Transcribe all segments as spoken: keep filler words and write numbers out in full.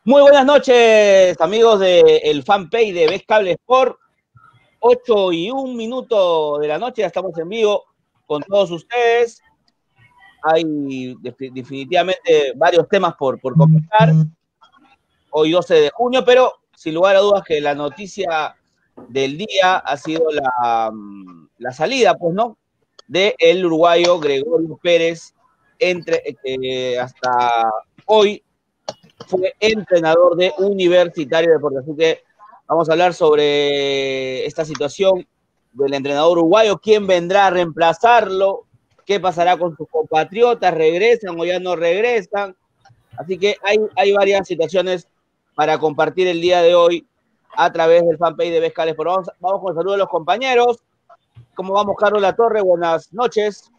Muy buenas noches, amigos del fanpage de Vez Cable Sport. ocho y un minuto de la noche, ya estamos en vivo con todos ustedes. Hay definitivamente varios temas por, por comentar. Hoy doce de junio, pero sin lugar a dudas que la noticia del día ha sido la, la salida, pues, ¿no?, del uruguayo Gregorio Pérez, entre, eh, hasta hoy fue entrenador de Universitario de Deportes. Así que vamos a hablar sobre esta situación del entrenador uruguayo, quién vendrá a reemplazarlo, qué pasará con sus compatriotas, regresan o ya no regresan. Así que hay, hay varias situaciones para compartir el día de hoy a través del fanpage de Vez Cable Sport. Vamos, vamos con el saludo de los compañeros. ¿Cómo vamos, Carlos Latorre? Buenas noches.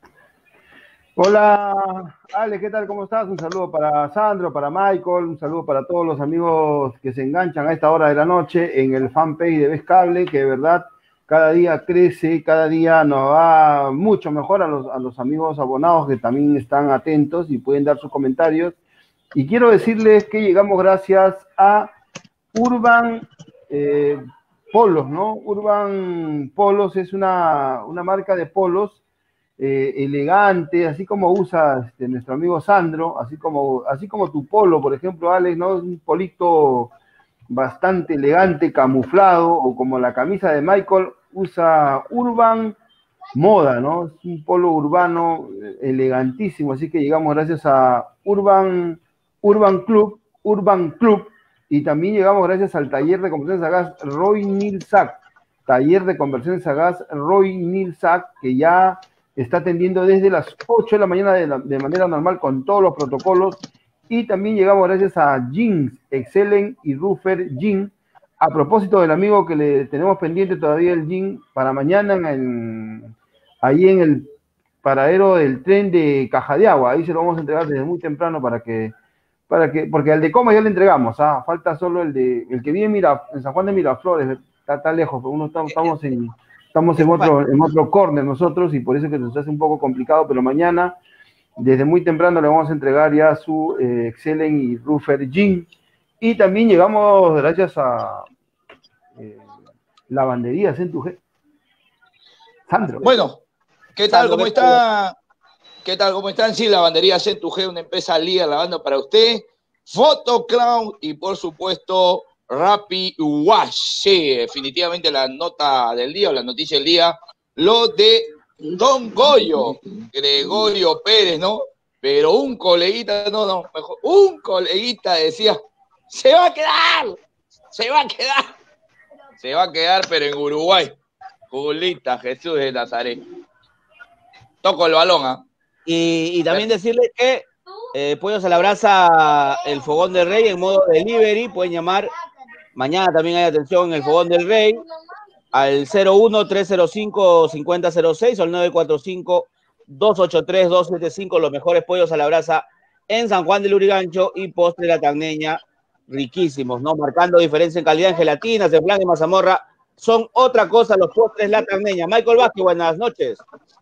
Hola, Ale, ¿qué tal? ¿Cómo estás? Un saludo para Sandro, para Michael, un saludo para todos los amigos que se enganchan a esta hora de la noche en el fanpage de Vez Cable, que de verdad cada día crece, cada día nos va mucho mejor a los, a los amigos abonados que también están atentos y pueden dar sus comentarios. Y quiero decirles que llegamos gracias a Urban eh, Polos, ¿no? Urban Polos es una, una marca de polos Eh, elegante, así como usa este, nuestro amigo Sandro, así como, así como tu polo, por ejemplo, Alex, ¿no? Un polito bastante elegante, camuflado, o como la camisa de Michael, usa Urban Moda, ¿no? Es un polo urbano elegantísimo, así que llegamos gracias a Urban, Urban Club, Urban Club, y también llegamos gracias al taller de conversiones a gas Roy Nilsac, taller de conversiones a gas Roy Nilsac, que ya está atendiendo desde las ocho de la mañana de, la, de manera normal con todos los protocolos. Y también llegamos gracias a Jeans, Excelen y Ruffer Jean. A propósito del amigo que le tenemos pendiente todavía el Jean para mañana, en el, ahí en el paradero del tren de Caja de Agua. Ahí se lo vamos a entregar desde muy temprano para que, para que porque al de Coma ya le entregamos. ¿Ah? Falta solo el de el que vive en, Mira, en San Juan de Miraflores, está, está lejos, pero uno está, estamos en... Estamos en otro, en otro corner nosotros y por eso es que nos hace un poco complicado, pero mañana, desde muy temprano, le vamos a entregar ya su eh, Excelen y Ruffer Jean. Y también llegamos gracias a eh, Lavandería Centuje. Sandro. Bueno, ¿qué tal? ¿Cómo está? ¿Qué tal? ¿Cómo están? Sí, Lavandería Centuje, una empresa líder lavando para usted. Photocloud y, por supuesto, Rappi Wash. Sí, definitivamente la nota del día o la noticia del día, lo de Don Goyo, Gregorio Pérez, ¿no? Pero un coleguita, no, no, mejor, un coleguita decía, se va a quedar, se va a quedar, se va a quedar, pero en Uruguay. Julita, Jesús de Nazaret. Toco el balón, ¿ah? ¿eh? Y, y también decirle que eh, Pollos a la Brasa, el Fogón del Rey en modo delivery, pueden llamar. Mañana también hay atención en el Fogón del Rey al cero uno, tres cero cinco, cinco cero cero seis o al nueve cuatro cinco, dos ocho tres, dos siete cinco. Los mejores pollos a la brasa en San Juan del Lurigancho y postre La Tacneña, riquísimos, ¿no? Marcando diferencia en calidad en gelatinas, en flan y mazamorra. Son otra cosa los postres La Tacneña. Michael Vázquez, buenas noches.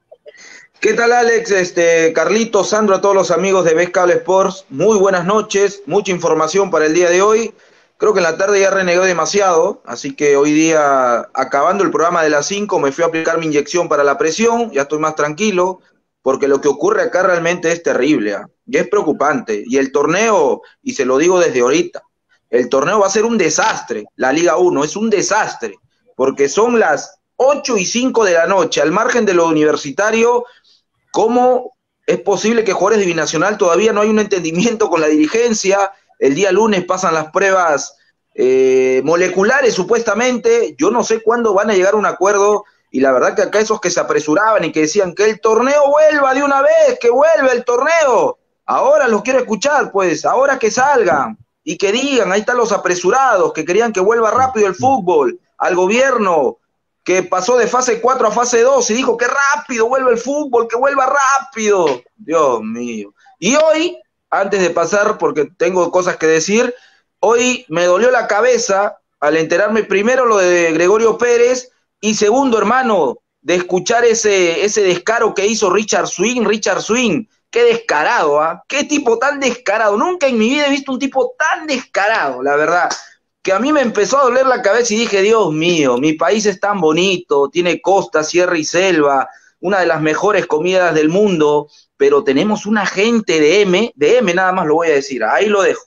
¿Qué tal, Alex? Este, Carlito, Sandro, a todos los amigos de Vez Cable Sports, muy buenas noches, mucha información para el día de hoy. Creo que en la tarde ya renegó demasiado, así que hoy día, acabando el programa de las cinco, me fui a aplicar mi inyección para la presión, ya estoy más tranquilo, porque lo que ocurre acá realmente es terrible, ¿eh? Y es preocupante. Y el torneo, y se lo digo desde ahorita, el torneo va a ser un desastre, la Liga uno, es un desastre, porque son las ocho y cinco de la noche, al margen de lo universitario. ¿Cómo es posible que jugadores de Binacional todavía no hay un entendimiento con la dirigencia? El día lunes pasan las pruebas eh, moleculares, supuestamente. Yo no sé cuándo van a llegar a un acuerdo. Y la verdad que acá esos que se apresuraban y que decían que el torneo vuelva de una vez, que vuelva el torneo. Ahora los quiero escuchar, pues. Ahora que salgan y que digan, ahí están los apresurados, que querían que vuelva rápido el fútbol. Al gobierno, que pasó de fase cuatro a fase dos y dijo que rápido vuelve el fútbol, que vuelva rápido. Dios mío. Y hoy, antes de pasar, porque tengo cosas que decir, hoy me dolió la cabeza al enterarme primero lo de Gregorio Pérez y segundo, hermano, de escuchar ese, ese descaro que hizo Richard Swing, Richard Swing, qué descarado, ¿ah? Qué tipo tan descarado. Nunca en mi vida he visto un tipo tan descarado, la verdad. Que a mí me empezó a doler la cabeza y dije, Dios mío, mi país es tan bonito, tiene costa, sierra y selva, una de las mejores comidas del mundo, pero tenemos una gente de M, de M nada más lo voy a decir, ahí lo dejo.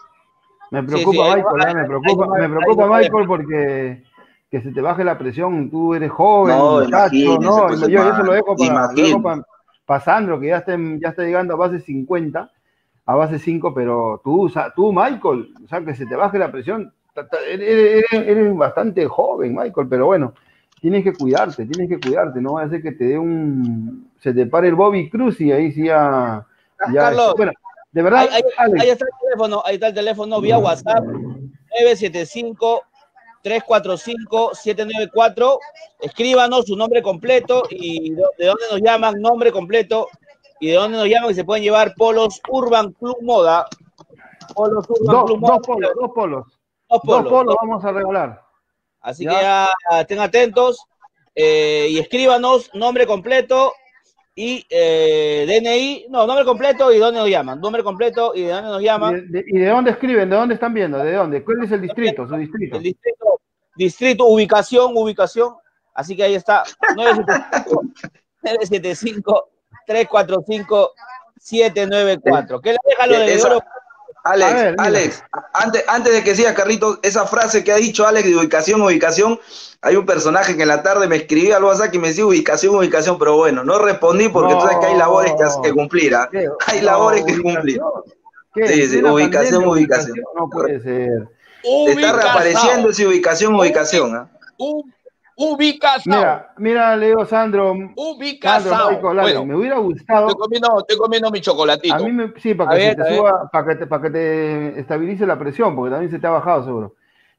Me preocupa, sí, sí, Michael, ahí, me preocupa, ahí, me preocupa ahí, Michael, porque que se te baje la presión, tú eres joven, no, muchacho, no, pues, yo, yo eso lo dejo para, lo dejo para, para para Sandro, que ya está, ya está llegando a base cincuenta, a base cinco, pero tú, tú, Michael, o sea, que se te baje la presión, eres, eres, eres bastante joven, Michael, pero bueno, tienes que cuidarte, tienes que cuidarte, no va a ser que te dé un, se te pare el Bobby Cruz y ahí sí ya, ya Carlos, bueno, de verdad, ahí, ahí, ahí está el teléfono, ahí está el teléfono vía WhatsApp, nueve siete cinco, tres cuatro cinco, siete nueve cuatro, escríbanos su nombre completo y de dónde nos llaman, nombre completo, y de dónde nos llaman y se pueden llevar polos Urban Club Moda, polos Urban dos, Club Moda. Dos polos, dos polos, dos polos, dos polos dos. Vamos a regalar. Así ¿ya? que ya estén atentos eh, y escríbanos nombre completo y eh, D N I, no, nombre completo y dónde nos llaman, nombre completo y de dónde nos llaman. ¿Y de, de, y de dónde escriben? ¿De dónde están viendo? ¿De dónde? ¿Cuál es el distrito? Su distrito. El distrito, distrito, ubicación, ubicación. Así que ahí está, nueve siete cinco, tres cuatro cinco, siete nueve cuatro. ¿Qué le deja lo de oro? Alex, ver, Alex, antes, antes de que siga, Carlitos, esa frase que ha dicho Alex de ubicación, ubicación, hay un personaje que en la tarde me escribía al WhatsApp y me decía ubicación, ubicación, pero bueno, no respondí porque no, tú sabes que hay labores que, que cumplir, ¿eh? Hay no, labores que cumplir. ¿Qué? Sí, sí, ubicación, pandemia, ubicación. No puede ser. Te está reapareciendo esa ubicación, ubicación, ¿eh? Ubicación. Mira, mira, Leo, Sandro. Ubicación. Sandro, bueno, me hubiera gustado. Estoy comiendo, estoy comiendo mi chocolatito. A mí me, sí, para que, ver, te suba, para, que te, para que te estabilice la presión, porque también se te ha bajado seguro.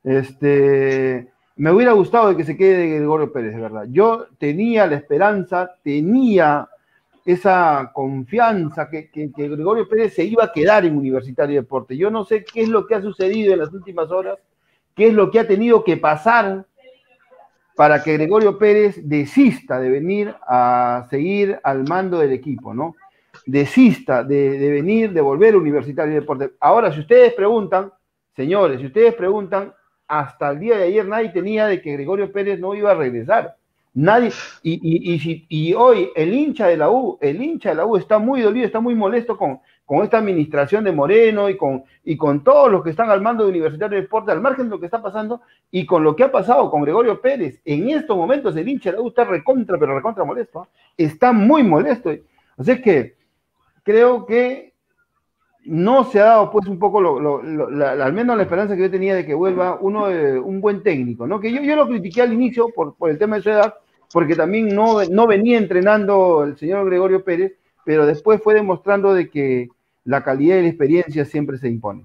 Este, me hubiera gustado de que se quede Gregorio Pérez, de verdad. Yo tenía la esperanza, tenía esa confianza que, que, que Gregorio Pérez se iba a quedar en Universitario de Deportes. Yo no sé qué es lo que ha sucedido en las últimas horas, qué es lo que ha tenido que pasar para que Gregorio Pérez desista de venir a seguir al mando del equipo, ¿no? Desista de, de venir, de volver a Universitario de Deportes. Ahora, si ustedes preguntan, señores, si ustedes preguntan, hasta el día de ayer nadie tenía de que Gregorio Pérez no iba a regresar. Nadie, y, y, y, y hoy el hincha de la U, el hincha de la U está muy dolido, está muy molesto con, con esta administración de Moreno y con, y con todos los que están al mando de Universitario de Deportes, al margen de lo que está pasando, y con lo que ha pasado con Gregorio Pérez. En estos momentos el hincha de la U está recontra, pero recontra molesto, ¿eh? Está muy molesto. Así que creo que no se ha dado pues un poco, lo, lo, lo, la, al menos la esperanza que yo tenía de que vuelva uno de, un buen técnico, ¿no? Que yo, yo lo critiqué al inicio por, por el tema de su edad, porque también no, no venía entrenando el señor Gregorio Pérez, pero después fue demostrando de que la calidad y la experiencia siempre se impone.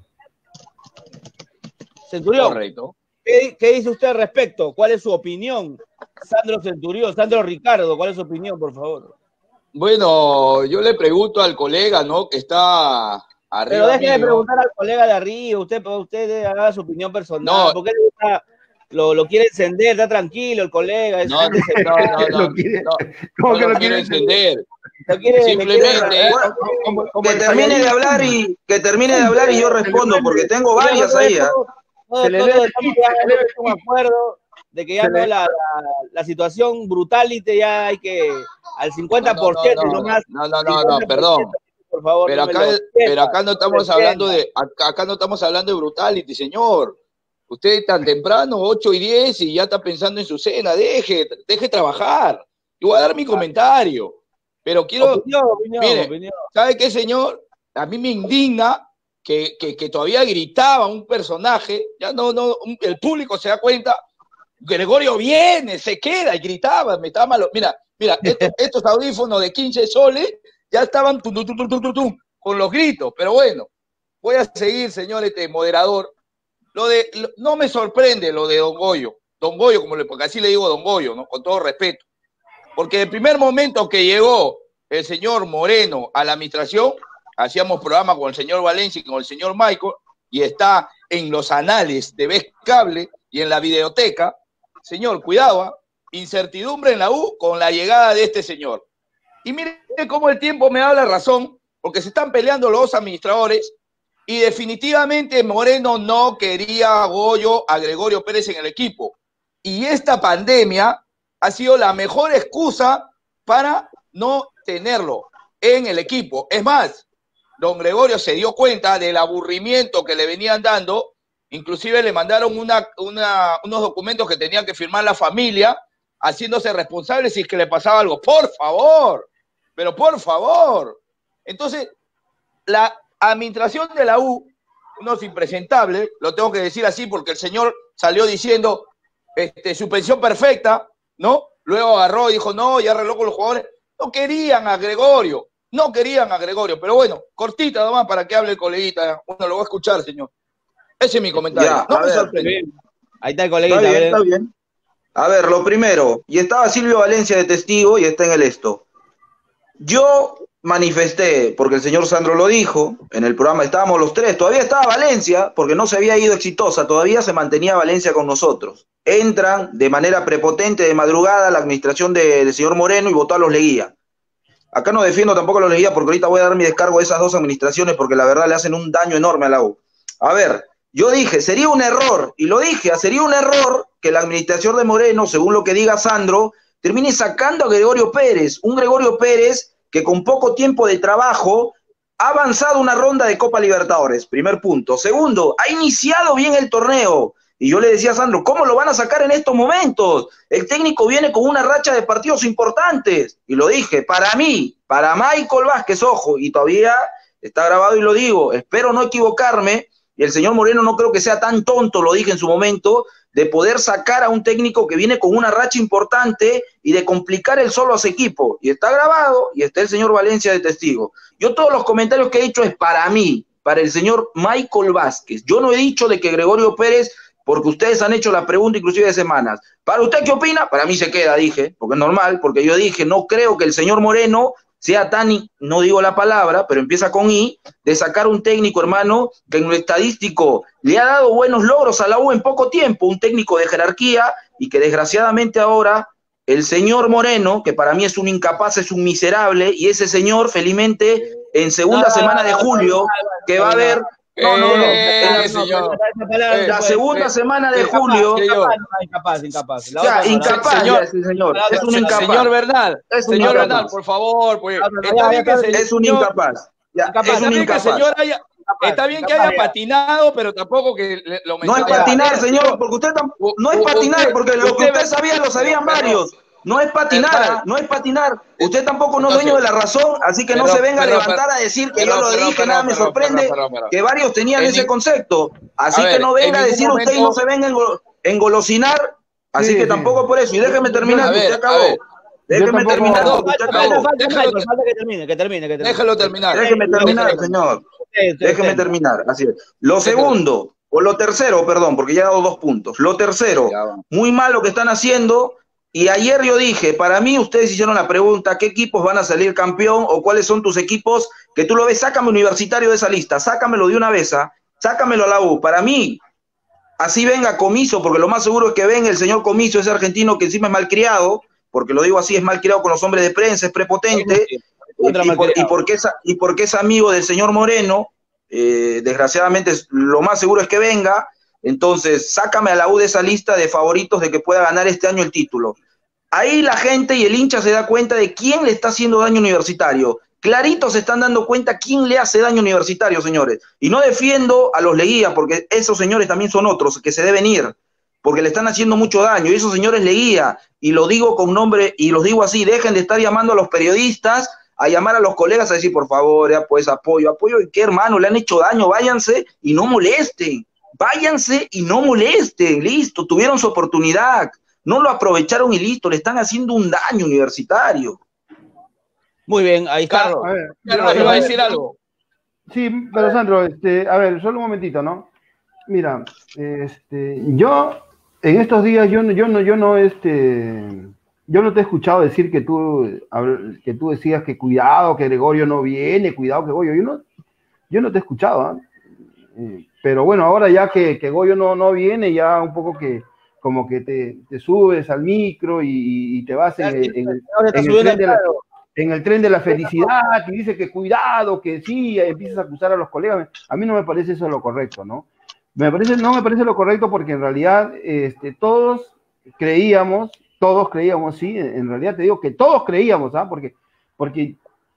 Centurión, correcto. ¿Qué, ¿Qué dice usted al respecto? ¿Cuál es su opinión? Sandro Centurión, Sandro Ricardo, ¿cuál es su opinión, por favor? Bueno, yo le pregunto al colega, ¿no? Que está arriba. Pero deje mío. de preguntar al colega de arriba, usted, usted haga su opinión personal. No. ¿Por qué está, lo, lo quiere encender? Está tranquilo el colega. Es, no, no, no, no, lo quiere, no, ¿cómo no que lo lo quiere encender. Lo quiere, Simplemente. quiere, bueno, como, como que termine de hablar y que termine de hablar y yo respondo, porque tengo varias ahí. ¿eh? No, se le debe un acuerdo de que ya no la, la, la situación brutality ya hay que al cincuenta por ciento no, no, no, nomás. No, no, no, no, perdón. Por favor, pero, no acá, lo pero acá no estamos hablando de acá, acá no estamos hablando de brutality, señor. Usted tan temprano, ocho y diez, y ya está pensando en su cena. Deje, deje trabajar. Yo voy a dar mi comentario. Pero quiero... Opinión, opinión, mire, opinión. ¿sabe qué, señor? A mí me indigna que, que, que todavía gritaba un personaje. Ya no, no, el público se da cuenta. Gregorio viene, se queda y gritaba. Me estaba malo. Mira, mira, estos, estos audífonos de quince soles ya estaban tum, tum, tum, tum, tum, tum, con los gritos. Pero bueno, voy a seguir, señor este moderador. Lo de, lo, no me sorprende lo de Don Goyo. Don Goyo, como le, porque así le digo Don Goyo, ¿no? Con todo respeto. Porque el primer momento que llegó el señor Moreno a la administración, hacíamos programa con el señor Valencia y con el señor Michael, y está en los anales de Vez Cable y en la videoteca. Señor, cuidado, ¿eh? Incertidumbre en la U con la llegada de este señor. Y mire cómo el tiempo me da la razón, porque se están peleando los dos administradores y definitivamente Moreno no quería a Goyo, a Gregorio Pérez en el equipo. Y esta pandemia ha sido la mejor excusa para no tenerlo en el equipo. Es más, don Gregorio se dio cuenta del aburrimiento que le venían dando, inclusive le mandaron una, una, unos documentos que tenía que firmar la familia, haciéndose responsable si es que le pasaba algo. Por favor, pero por favor. Entonces, la administración de la U, unos impresentables, lo tengo que decir así porque el señor salió diciendo este, suspensión perfecta, ¿no? Luego agarró y dijo, no, ya arregló con los jugadores. No querían a Gregorio, no querían a Gregorio, pero bueno, cortita nomás para que hable el coleguita. Bueno, lo voy a escuchar, señor. Ese es mi comentario. Ya, no me ver, sorprende. Ahí está el coleguita. Está bien, está bien. A ver, lo primero, y estaba Silvio Valencia de testigo y está en el esto. Yo manifesté, porque el señor Sandro lo dijo, en el programa estábamos los tres, todavía estaba Valencia, porque no se había ido Exitosa, todavía se mantenía Valencia con nosotros. Entran de manera prepotente de madrugada la administración de, del señor Moreno y votó a los Leguía. Acá no defiendo tampoco a los Leguía porque ahorita voy a dar mi descargo a esas dos administraciones porque la verdad le hacen un daño enorme a la U. A ver, yo dije, sería un error, y lo dije, sería un error que la administración de Moreno, según lo que diga Sandro, termine sacando a Gregorio Pérez, un Gregorio Pérez que con poco tiempo de trabajo ha avanzado una ronda de Copa Libertadores, primer punto. Segundo, ha iniciado bien el torneo, y yo le decía a Sandro, ¿cómo lo van a sacar en estos momentos? El técnico viene con una racha de partidos importantes, y lo dije, para mí, para Michael Vázquez, ojo, y todavía está grabado y lo digo, espero no equivocarme, y el señor Moreno no creo que sea tan tonto, lo dije en su momento, de poder sacar a un técnico que viene con una racha importante y de complicar el solo a su equipo. Y está grabado y está el señor Valencia de testigo. Yo todos los comentarios que he hecho es para mí, para el señor Michael Vázquez. Yo no he dicho de que Gregorio Pérez, porque ustedes han hecho la pregunta inclusive de semanas. ¿Para usted qué opina? Para mí se queda, dije, porque es normal, porque yo dije, no creo que el señor Moreno sea tan, no digo la palabra, pero empieza con I, de sacar un técnico, hermano, que en lo estadístico le ha dado buenos logros a la U en poco tiempo, un técnico de jerarquía, y que desgraciadamente ahora el señor Moreno, que para mí es un incapaz, es un miserable, y ese señor, felizmente, en segunda semana de julio, que va a haber... No, no, no, Eh, señor. la Eh, segunda eh, semana de incapaz, julio... señor. Incapaz, incapaz. O sea, incapaz, señor, ya, sí, señor. Es un incapaz. Señor Bernal, Es un señor incapaz. Bernal, por favor, pues, No, no, no, está ya, bien que ya, el Es un señor- incapaz. Ya, Incapaz. es Está un bien que el incapaz. señor haya, Incapaz, está bien que incapaz, haya ya. patinado, pero tampoco que le- lo No es mencione. patinar, señor, porque usted tampoco, no es U- patinar, usted- porque lo que usted- usted sabía lo sabían Perdón. varios. No es patinar, Perdón. ¿ah? No es patinar. Usted tampoco no es Entonces, dueño de la razón, así que no perdón, se venga perdón, a levantar a decir que perdón, yo lo perdón, dije, perdón, nada me perdón, sorprende perdón, perdón, perdón. que varios tenían En ese ni- concepto. Así A ver, que no venga en a decir ningún usted y no momento- se venga a engo- engolosinar, así Sí, que sí. tampoco por eso. Y déjeme terminar, A que ver, usted a acabó. ver. Déjeme tampoco- terminar, Perdón, que usted Falta, acabó. falta, Déjalo Michael, falta que termine, que termine, que termine. Déjalo terminar. Déjeme terminar, Déjalo. señor. Usted, usted, Déjeme usted. terminar, así es. Lo Déjalo. segundo, o lo tercero, perdón, porque ya he dado dos puntos. Lo tercero, Ya va. muy mal lo que están haciendo. Y ayer yo dije, para mí ustedes hicieron la pregunta, ¿qué equipos van a salir campeón o cuáles son tus equipos que tú lo ves? Sácame Universitario de esa lista, sácamelo de una vez, ¿ah? Sácamelo a la U. Para mí, así venga Comiso, porque lo más seguro es que venga el señor Comiso, ese argentino que encima es malcriado, porque lo digo así, es malcriado con los hombres de prensa, es prepotente, y, Contra y por- y malcriado. porque es, y porque es amigo del señor Moreno, eh, desgraciadamente es- lo más seguro es que venga. Entonces sácame a la U de esa lista de favoritos de que pueda ganar este año el título. Ahí la gente y el hincha se da cuenta de quién le está haciendo daño a Universitario. Clarito se están dando cuenta quién le hace daño a Universitario, señores. Y no defiendo a los Leguía, porque esos señores también son otros que se deben ir, porque le están haciendo mucho daño. Y esos señores Leguía, y lo digo con nombre, y los digo así, dejen de estar llamando a los periodistas, a llamar a los colegas a decir, por favor, ya pues apoyo, apoyo, ¿y qué, hermano? Le han hecho daño, váyanse y no molesten. Váyanse y no molesten, listo, tuvieron su oportunidad. No lo aprovecharon y listo, le están haciendo un daño Universitario. Muy bien, ahí está. Carlos, A ver, Carlos, yo- iba a decir algo. Sí, pero Sandro, este, a ver, solo un momentito, ¿no? Mira, este, yo en estos días yo no, yo no, yo no, este, yo no te he escuchado decir que tú, que tú decías que cuidado, que Gregorio no viene, cuidado que Goyo, yo no, yo no te he escuchado, ¿ah? Eh, pero bueno, ahora ya que, que Goyo no, no viene, ya un poco que como que te, te subes al micro y, y te vas en, en, en, Ahora está en el subiendo tren de la, al carro. en el tren de la felicidad y dice que cuidado, que sí, empiezas a acusar a los colegas. A mí no me parece eso lo correcto, ¿no? Me parece, no me parece lo correcto porque en realidad este, todos creíamos, todos creíamos, sí, en realidad te digo que todos creíamos, ¿ah? Porque, porque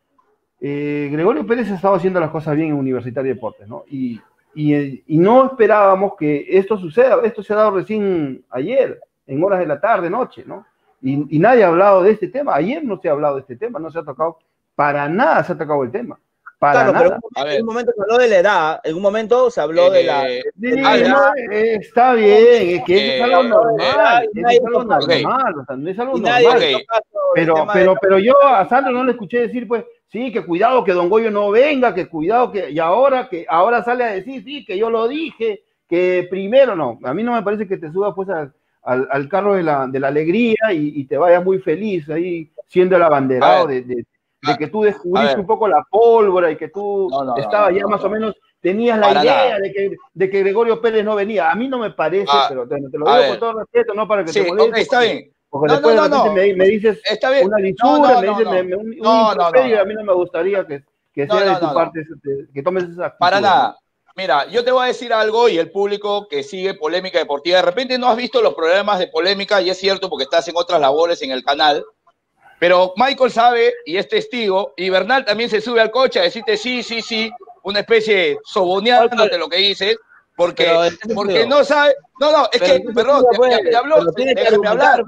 eh, Gregorio Pérez estaba haciendo las cosas bien en Universitario de Deportes, ¿no? Y, y, y no esperábamos que esto suceda, esto se ha dado recién ayer, en horas de la tarde, noche, ¿no? Y, y nadie ha hablado de este tema. Ayer no se ha hablado de este tema, no se ha tocado, para nada se ha tocado el tema. Para claro, nada. pero en un momento se habló de la edad, en un momento se habló eh, de la... De, de la sí, no, eh, está bien, es que eh, eso es algo normal, eh, es algo normal, okay. o sea, no es algo normal. Okay. Pero, pero, pero yo a Sandro no le escuché decir, pues, sí, que cuidado que Don Goyo no venga, que cuidado que... Y ahora que ahora sale a decir, sí, que yo lo dije, que primero no. A mí no me parece que te subas, pues, a... Al, al carro de la, de la alegría y, y te vayas muy feliz ahí siendo el abanderado de, de, de que tú descubriste un poco la pólvora y que tú no, no, estabas no, ya no, más no. o menos, tenías la Para idea de que, de que Gregorio Pérez no venía. A mí no me parece, ah, pero te, te lo digo con todo respeto, no para que sí, te molestes. Okay, está bien. Porque no, después no, de repente no, me, me dices está bien. una lisura, me dices me, me, un, un improperio, y a mí no me gustaría que, que sea de tu parte, que tomes esa actitud. Para nada. Mira, yo te voy a decir algo y el público que sigue Polémica Deportiva, de repente no has visto los programas de Polémica y es cierto porque estás en otras labores en el canal, pero Michael sabe y es testigo y Bernal también se sube al coche a decirte sí, sí, sí, una especie soboneándote lo que dices, porque, porque no sabe, no, no, es que, perdón, te habló, déjame hablar.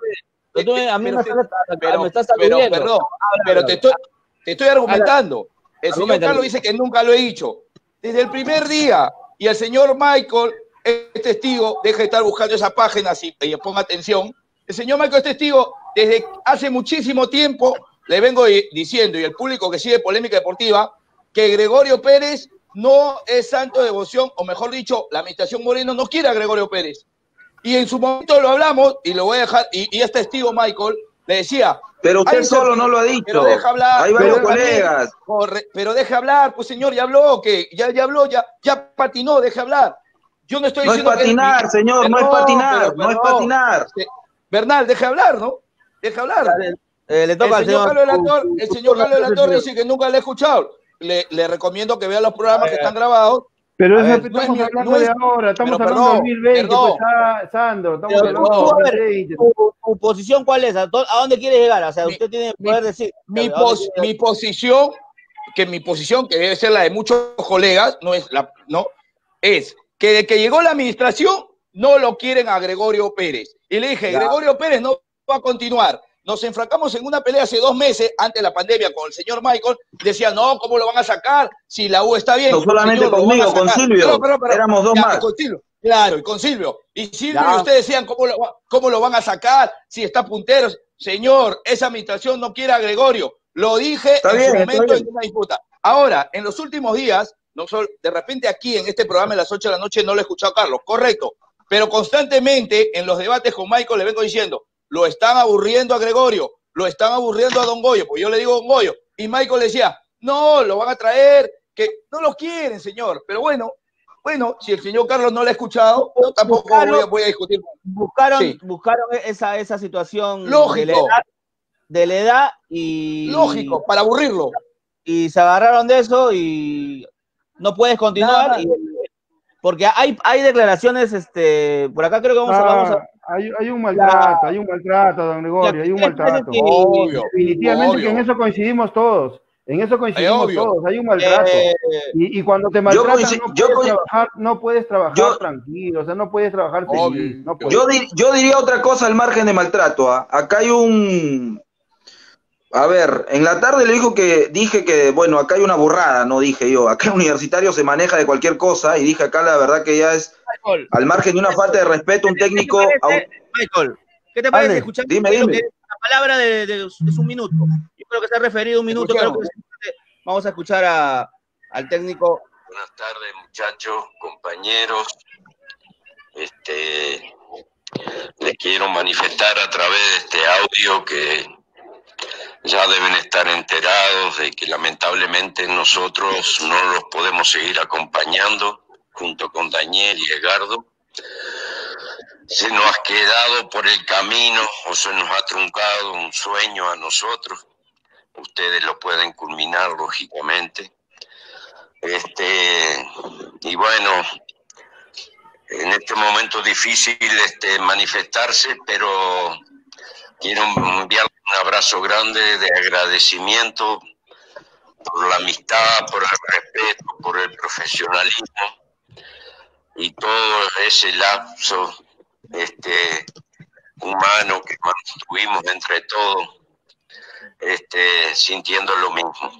A mí me estás aludiendo. Pero, perdón, pero te estoy, te estoy argumentando. El señor Carlos dice que nunca lo he dicho. Desde el primer día, y el señor Michael es testigo, deja de estar buscando esas páginas y, y ponga atención, el señor Michael es testigo, desde hace muchísimo tiempo le vengo diciendo, y el público que sigue Polémica Deportiva, que Gregorio Pérez no es santo de devoción, o mejor dicho, la administración Moreno no quiere a Gregorio Pérez. Y en su momento lo hablamos, y lo voy a dejar, y, y es testigo Michael, le decía... Pero usted solo no lo ha dicho. Pero deja hablar. Hay varios colegas. Corre, pero deja hablar, pues señor, ya habló, que ya, ya habló, ya, ya patinó, deja hablar. Yo no estoy no diciendo es patinar, que... señor, no, no es patinar, pero, no es patinar. Bernal, deja hablar, ¿no? Deja hablar. Eh, le toca el señor Carlos de la Torre, el señor Carlos de la Torre dice que nunca le he escuchado. Le, le recomiendo que vea los programas que están grabados. Pero eso ver, estamos no hablando no es, de ahora, estamos hablando de dos mil veinte, pues, Sandro, estamos pero, hablando no, de dos mil veinte. Tu, tu posición cuál es? ¿A, ¿A dónde quieres llegar? O sea, usted tiene que poder decir. Mi, pos, mi posición, que mi posición, que debe ser la de muchos colegas, no es la, no, es que de que llegó la administración, no lo quieren a Gregorio Pérez. Y le dije, ya. Gregorio Pérez no va a continuar. Nos enfracamos en una pelea hace dos meses, antes de la pandemia, con el señor Michael. Decía, no, ¿cómo lo van a sacar? Si la U está bien. No solamente señor, conmigo, con Silvio. Pero, pero, pero, Éramos dos ya, más. Con Silvio. Claro, y con Silvio. Y Silvio ya. y ustedes decían, ¿cómo lo, ¿cómo lo van a sacar? Si está puntero. Señor, esa administración no quiere a Gregorio. Lo dije está en bien, su momento en una disputa. Ahora, en los últimos días, no solo, de repente aquí en este programa a las ocho de la noche no lo he escuchado a Carlos, correcto. Pero constantemente en los debates con Michael le vengo diciendo, lo están aburriendo a Gregorio. Lo están aburriendo a Don Goyo, pues yo le digo Don Goyo. Y Michael decía, no, lo van a traer, que no lo quieren, señor. Pero bueno, bueno, si el señor Carlos no lo ha escuchado, yo tampoco buscaron, voy, a, voy a discutir. Buscaron, sí. buscaron esa, esa situación lógico. De, la edad, de la edad y... Lógico, para aburrirlo. Y se agarraron de eso y no puedes continuar. Y, porque hay, hay declaraciones, este, por acá creo que vamos, ah. a, vamos a... Hay, hay un maltrato, la... hay un maltrato, don Gregorio, hay un maltrato. Obvio, definitivamente obvio. Que en eso coincidimos todos. En eso coincidimos eh, todos, hay un maltrato. Eh, y, y cuando te maltratan no, puedes trabajar, no puedes trabajar yo, tranquilo, o sea, no puedes trabajar feliz. No puedes. Yo, dir, yo diría otra cosa al margen de maltrato. ¿eh? Acá hay un... A ver, en la tarde le dijo que dije que, bueno, acá hay una burrada, no dije yo. Acá el Universitario se maneja de cualquier cosa y dije acá la verdad que ya es, Michael, al margen de una falta de respeto, un técnico... ¿Qué te parece, Michael, ¿qué te parece escuchar dime, dime. la palabra de, de, de, es un minuto? Yo creo que se ha referido un minuto, creo que vamos a escuchar a, al técnico. Buenas tardes, muchachos, compañeros. Este, les quiero manifestar a través de este audio que ya deben estar enterados de que lamentablemente nosotros no los podemos seguir acompañando junto con Daniel y Edgardo. Se nos ha quedado por el camino o se nos ha truncado un sueño a nosotros, ustedes lo pueden culminar, lógicamente. Este, y bueno, en este momento difícil este, manifestarse, pero quiero enviar un abrazo grande de agradecimiento por la amistad, por el respeto, por el profesionalismo y todo ese lapso este, humano que construimos entre todos, este, sintiendo lo mismo.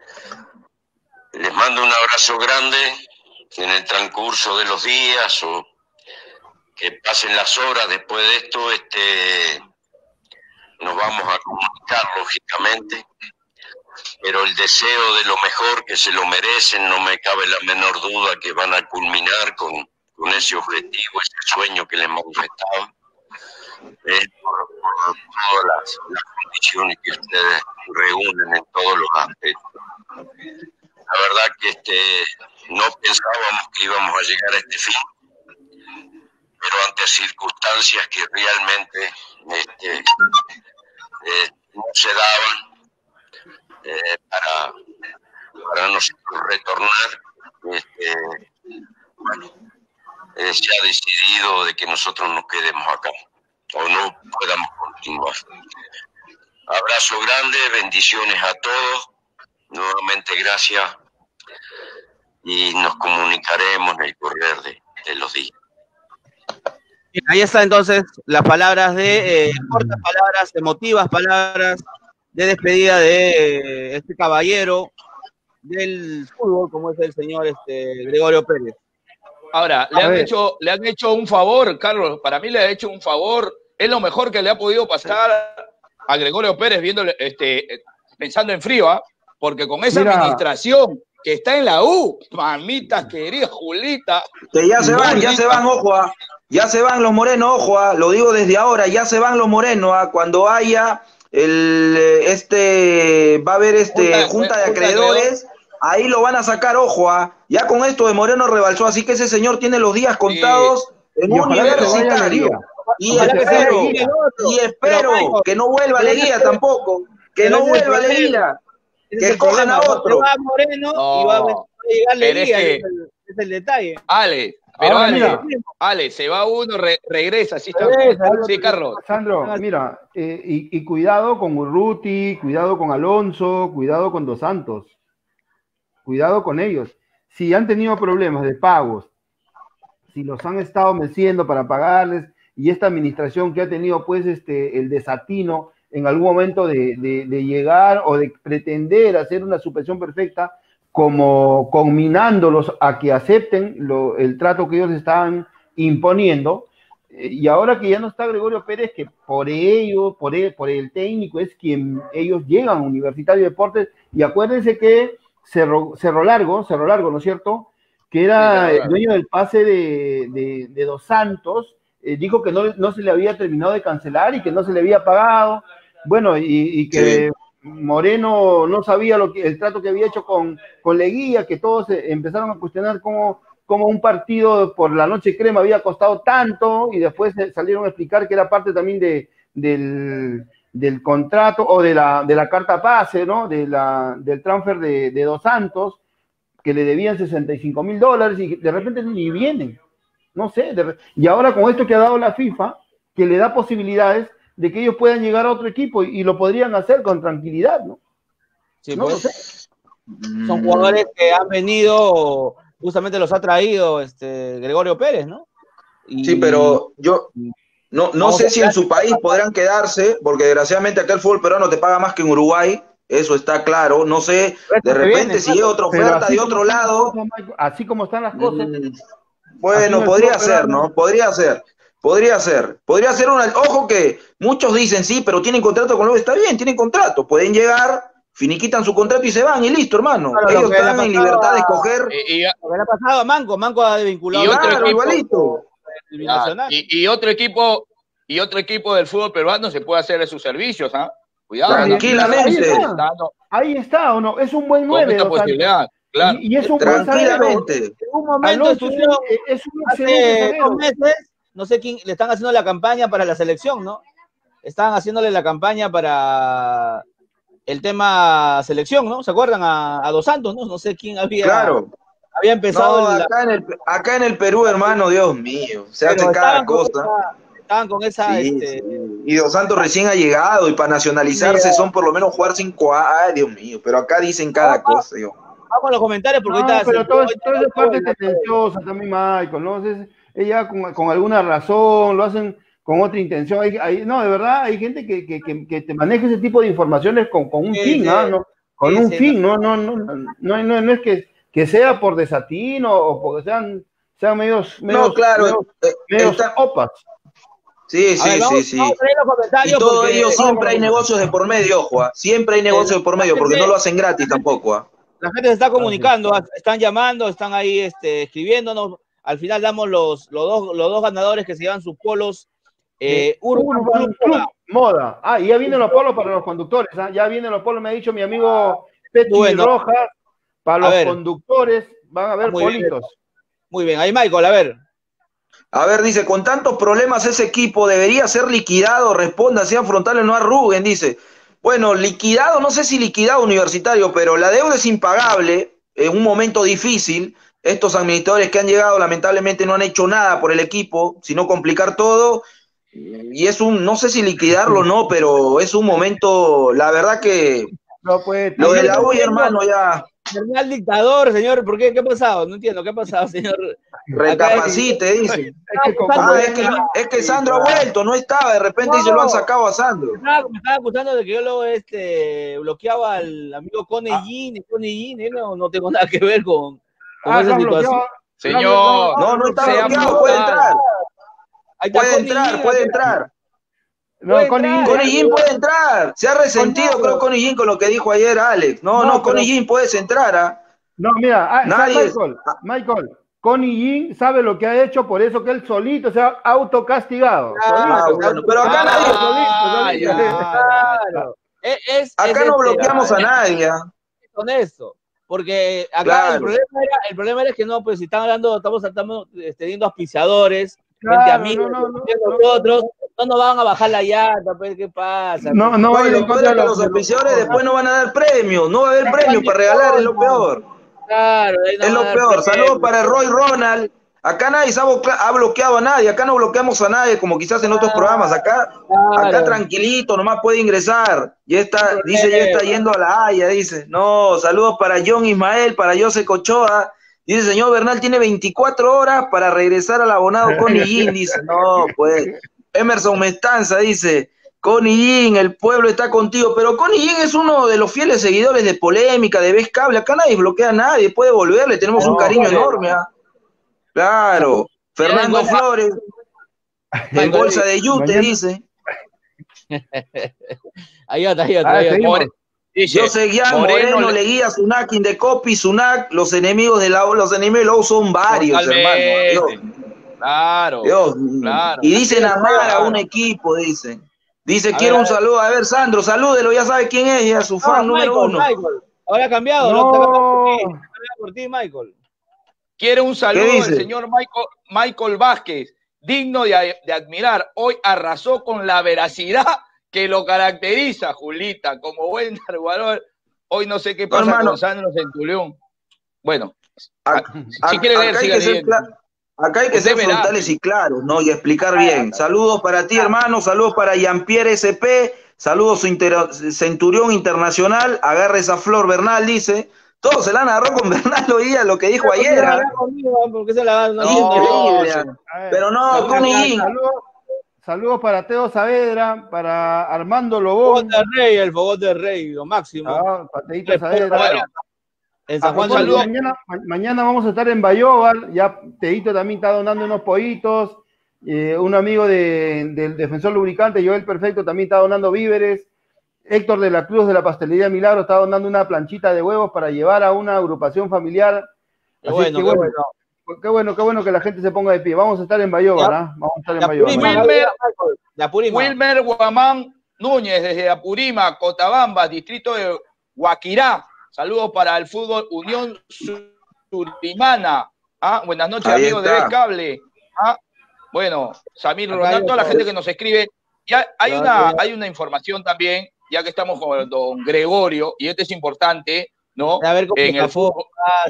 Les mando un abrazo grande en el transcurso de los días o que pasen las horas después de esto, este, nos vamos a comunicar lógicamente, pero el deseo de lo mejor, que se lo merecen, no me cabe la menor duda que van a culminar con, con ese objetivo, ese sueño que les manifestaba, es por, por todas las, las condiciones que ustedes reúnen en todos los aspectos. La verdad que este, no pensábamos que íbamos a llegar a este fin, pero ante circunstancias que realmente este, eh, no se daban eh, para, para nosotros retornar, este, bueno, eh, se ha decidido de que nosotros nos quedemos acá o no podamos continuar. Abrazo grande, bendiciones a todos, nuevamente gracias y nos comunicaremos en el correr de, de los días. Ahí está entonces las palabras de, eh, cortas palabras, emotivas palabras de despedida de eh, este caballero del fútbol, como es el señor este, Gregorio Pérez. Ahora, le han, hecho, le han hecho un favor, Carlos, para mí le ha hecho un favor, es lo mejor que le ha podido pasar a Gregorio Pérez, viéndole, este, pensando en frío, ¿eh? Porque con esa Mira. administración que está en la U, mamita querida Julita. Que ya se van, ya se van, ojo, ¿ah? Ya se van los morenos, ojo, ¿ah? Lo digo desde ahora, ya se van los morenos, ¿ah? Cuando haya el, este, va a haber este junta, junta de acreedores, ahí lo van a sacar, ojo, ¿ah? Ya con esto de Moreno rebalsó, así que ese señor tiene los días contados sí. en y un universitario. Y espero, y espero que no vuelva a Leguía tampoco, que no vuelva a Leguía. Que cojan a otro. Va Moreno no, y va a llegar Leguía, es, el, es el detalle. Ale, pero Ale, mira, Ale, se va uno, re, regresa, sí, está. Sí, Carlos. Sandro, mira, eh, y, y cuidado con Urruti, cuidado con Alonso, cuidado con Dos Santos. Cuidado con ellos. Si han tenido problemas de pagos, si los han estado meciendo para pagarles, y esta administración que ha tenido pues este el desatino en algún momento de, de, de llegar o de pretender hacer una suspensión perfecta, como conminándolos a que acepten lo, el trato que ellos están imponiendo, eh, y ahora que ya no está Gregorio Pérez, que por ello, por el, por el técnico es quien ellos llegan a Universitario de Deportes, y acuérdense que Cerro, Cerro Largo, Cerro Largo, ¿no es cierto?, que era el dueño del pase de, de, de Dos Santos, eh, dijo que no, no se le había terminado de cancelar y que no se le había pagado, bueno, y, y que sí. Moreno no sabía lo que, el trato que había hecho con, con Leguía, que todos empezaron a cuestionar cómo, cómo un partido por la noche crema había costado tanto, y después salieron a explicar que era parte también de, del, del contrato o de la, de la carta pase, ¿no? De la, del transfer de, de Dos Santos, que le debían sesenta y cinco mil dólares y de repente ni vienen, no sé, de, y ahora con esto que ha dado la FIFA, que le da posibilidades de que ellos puedan llegar a otro equipo y, y lo podrían hacer con tranquilidad, ¿no? Sí, no pues, lo sé. Son jugadores que han venido, justamente los ha traído este Gregorio Pérez, ¿no? Y, sí, pero yo no, no sé si en su país podrán quedarse, porque desgraciadamente acá el fútbol peruano te paga más que en Uruguay, eso está claro, no sé, de repente si hay otra oferta de otro lado. Así como están las cosas. Bueno, podría ser, ¿no? Podría ser. Podría ser, podría ser una, ojo que muchos dicen sí, pero tienen contrato con los, está bien, tienen contrato, pueden llegar, finiquitan su contrato y se van y listo, hermano. Claro, ellos están en libertad de escoger. Y, y, lo que le ha pasado a Manco, Manco ha desvinculado. Y otro claro, equipo, igualito. Ah, y, y otro equipo, y otro equipo del fútbol peruano se puede hacer de sus servicios, ¿ah? ¿eh? Cuidado. Tranquilamente. Ahí está. Ahí está, o no, es un buen nueve. Esta posibilidad. Claro. Y, y es un Tranquilamente. Buen en un momento estuvieron, es un hace dos meses. No sé quién, le están haciendo la campaña para la selección, ¿no? Estaban haciéndole la campaña para, el tema selección, ¿no? ¿Se acuerdan? A, a Dos Santos, ¿no? No sé quién había, Claro. había empezado. No, el, acá, en el, acá en el Perú, hermano, Dios mío, se hace cada cosa. Esa, estaban con esa... Sí, este, sí. Y Dos Santos recién ha llegado y para nacionalizarse son por lo menos jugar cinco a... Ay, Dios mío, pero acá dicen cada cosa. Yo. Vamos a los comentarios porque no, ahorita... pero se, todo, ahorita todo es parte tendenciosa también, Michael, ¿no? Entonces, ella con, con alguna razón lo hacen con otra intención. Hay, hay, no, de verdad, hay gente que, que, que, que te maneja ese tipo de informaciones con, con un sí, fin, sí, ¿ah? ¿no? Con sí, un sí, fin, no, no, no, no, no, no, no es que, que sea por desatino o porque sean, sean medios, medios, No, claro, medios, eh, medios está... opas. Sí, sí, ver, vamos, sí, sí. Vamos a leer los comentarios Y todo porque, ello siempre hay vamos, negocios de por medio, ojo, ¿ah? Siempre hay negocios de por medio, porque no lo hacen gratis tampoco, ¿ah? La gente se está comunicando, están llamando, están ahí este, escribiéndonos. Al final damos los, los, dos, los dos ganadores que se llevan sus polos. Eh, Urban, Urban Club Club Moda. Moda. Ah, y ya vienen los polos para los conductores, ¿ah? Ya vienen los polos, me ha dicho mi amigo Petri Bueno. Rojas. Para A los ver. conductores van a haber Muy politos. bien. Muy bien, ahí Michael, a ver. A ver, dice, con tantos problemas ese equipo debería ser liquidado, responda, sean frontales, no arruguen, dice. Bueno, liquidado, no sé si liquidado Universitario, pero la deuda es impagable en un momento difícil. Estos administradores que han llegado lamentablemente no han hecho nada por el equipo, sino complicar todo. Y es un, no sé si liquidarlo o no, pero es un momento, la verdad que No puede lo de la U, hermano, ya... Bernal dictador, señor, ¿por qué? ¿Qué ha pasado? No entiendo, ¿qué ha pasado, señor? Recapacite, dice. Es que, como, Ah, es que, es que Sandro ha vuelto, no estaba, de repente No. dice, lo han sacado a Sandro. Me estaba, me estaba acusando de que yo lo este, bloqueaba al amigo Cone Ah. Jean, y Cone Jean, y no, no tengo nada que ver con, con ah, esa lo han situación. bloqueado. Señor, No, no está sea bloqueado, puede brutal. entrar. Ahí está Puede Connie entrar, Jean, puede acá. entrar. No, Puede Connie entrar. Jean, Connie Jean puede entrar. Se ha resentido, No, creo, Connie Jean con lo que dijo ayer Alex. No, No, no, pero- Connie Jean puedes entrar, ¿ah? No, mira, ah, Nadie- Michael, Michael, Connie Jean sabe lo que ha hecho, por eso que él solito se ha autocastigado. Claro, solito. bueno, pero acá Ah, nadie- solito, solito. Ah, Claro. Es, es, Acá es no este, bloqueamos a nadie. ¿ah? con eso. Porque acá Claro. el problema era, el problema era que no, pues si están hablando, estamos tratando, este, teniendo auspiciadores, Claro, gente amiga, no, no, no, de no. nosotros, no nos van a bajar la llanta, pues, ¿qué pasa? No, Pues, no No, va a y ir en lo peor contra es de que los los auspiciadores después no van a dar premios. No va a haber premios para regalar, es lo peor. Claro, ahí no Es van a lo dar peor. premios. Saludos para Roy Ronald. Acá nadie se ha bocla- ha bloqueado a nadie. Acá no bloqueamos a nadie, como quizás en otros programas. Acá, Claro. acá tranquilito, nomás puede ingresar. Ya está, No dice, ya está problema. yendo a la Haya, dice. No, saludos para John Ismael, para Jose Cochoa. Dice, señor Bernal tiene veinticuatro horas para regresar al abonado Connie Jean. Dice, no, pues. Emerson Mestanza dice, Connie Jean, el pueblo está contigo. Pero Connie Jean es uno de los fieles seguidores de Polémica, de Vez Cable. Acá nadie bloquea a nadie, puede volver, le tenemos No, un cariño vale. enorme. ¿ah? Claro. Fernando Mañana- Flores, en bolsa de yute, Mañana- dice. Ahí está, ahí está, Ah, ahí está. seguimos. More- dice, Yo sé Moreno, Moreno le le- guía Sunak, Indecopi, Sunak, los enemigos de la U, los enemigos de la U son varios, Totalmente. hermano. Dios, Claro, Dios. claro. Y dicen Así es, amar a claro. un equipo, dicen. Dice, A quiero ver, un a ver. saludo. A ver, Sandro, salúdelo, ya sabe quién es, ya su fan No, número Michael, uno. Michael. Ahora ha cambiado, No. lo está cambiando por ti, está cambiando por ti, Michael. Quiere un saludo ¿Qué del dice? señor Michael, Michael Vázquez, digno de, de admirar. Hoy arrasó con la veracidad que lo caracteriza, Julita, como buen narrador. Hoy no sé qué pasa hermano. con Sandro Centurión. Bueno, Acá, si quiere leer, acá hay siga que ser, leyendo. cla- acá hay que Usted ser verá. frontales y claros, ¿no? Y explicar bien. Saludos para ti, hermano. Saludos para Jean-Pierre S P. Saludos a Inter- Centurión Internacional. Agarre esa flor, Bernal, dice. Todo se la agarró con Bernal hoy día, lo que dijo ¿Por qué ayer. se la ¿ah? agarra conmigo? ¿Por qué se la agarra? No, Increíble, sí. ¿ah? A ver, Pero no, saludos- Connie Jean. Saludos, saludos para Teo Saavedra, para Armando Fogón Lobón, del Rey, el fogón del Rey, lo máximo. ah, para Teito Saavedra. Bueno, En San A Juan propósito, del mañana, ma- mañana vamos a estar en Bayobar, ya Teito también está donando unos pollitos, eh, un amigo de- del defensor lubricante, Joel Perfecto, también está donando víveres, Héctor de la Cruz de la Pastelería Milagro está donando una planchita de huevos para llevar a una agrupación familiar. Qué Así bueno, que qué bueno, bueno. qué bueno, qué bueno que la gente se ponga de pie. Vamos a estar en Bayobar, ¿ah? Vamos a estar en De Bayobar. Apurima, mañana. Wilmer- Michael, de Apurima. Wilmer Guamán Núñez, desde Apurima, Cotabamba, distrito de Guaquirá. Saludos para el fútbol Unión Surimana. Ah, buenas noches, Ahí amigos de está. Vez Cable. Ah, bueno, Samir Acá Ronaldo, hay toda la otro. gente que nos escribe. Ya hay, Ya, una, ya. hay una información también ya que estamos con don Gregorio, y este es importante, ¿no? A ver cómo en el fútbol.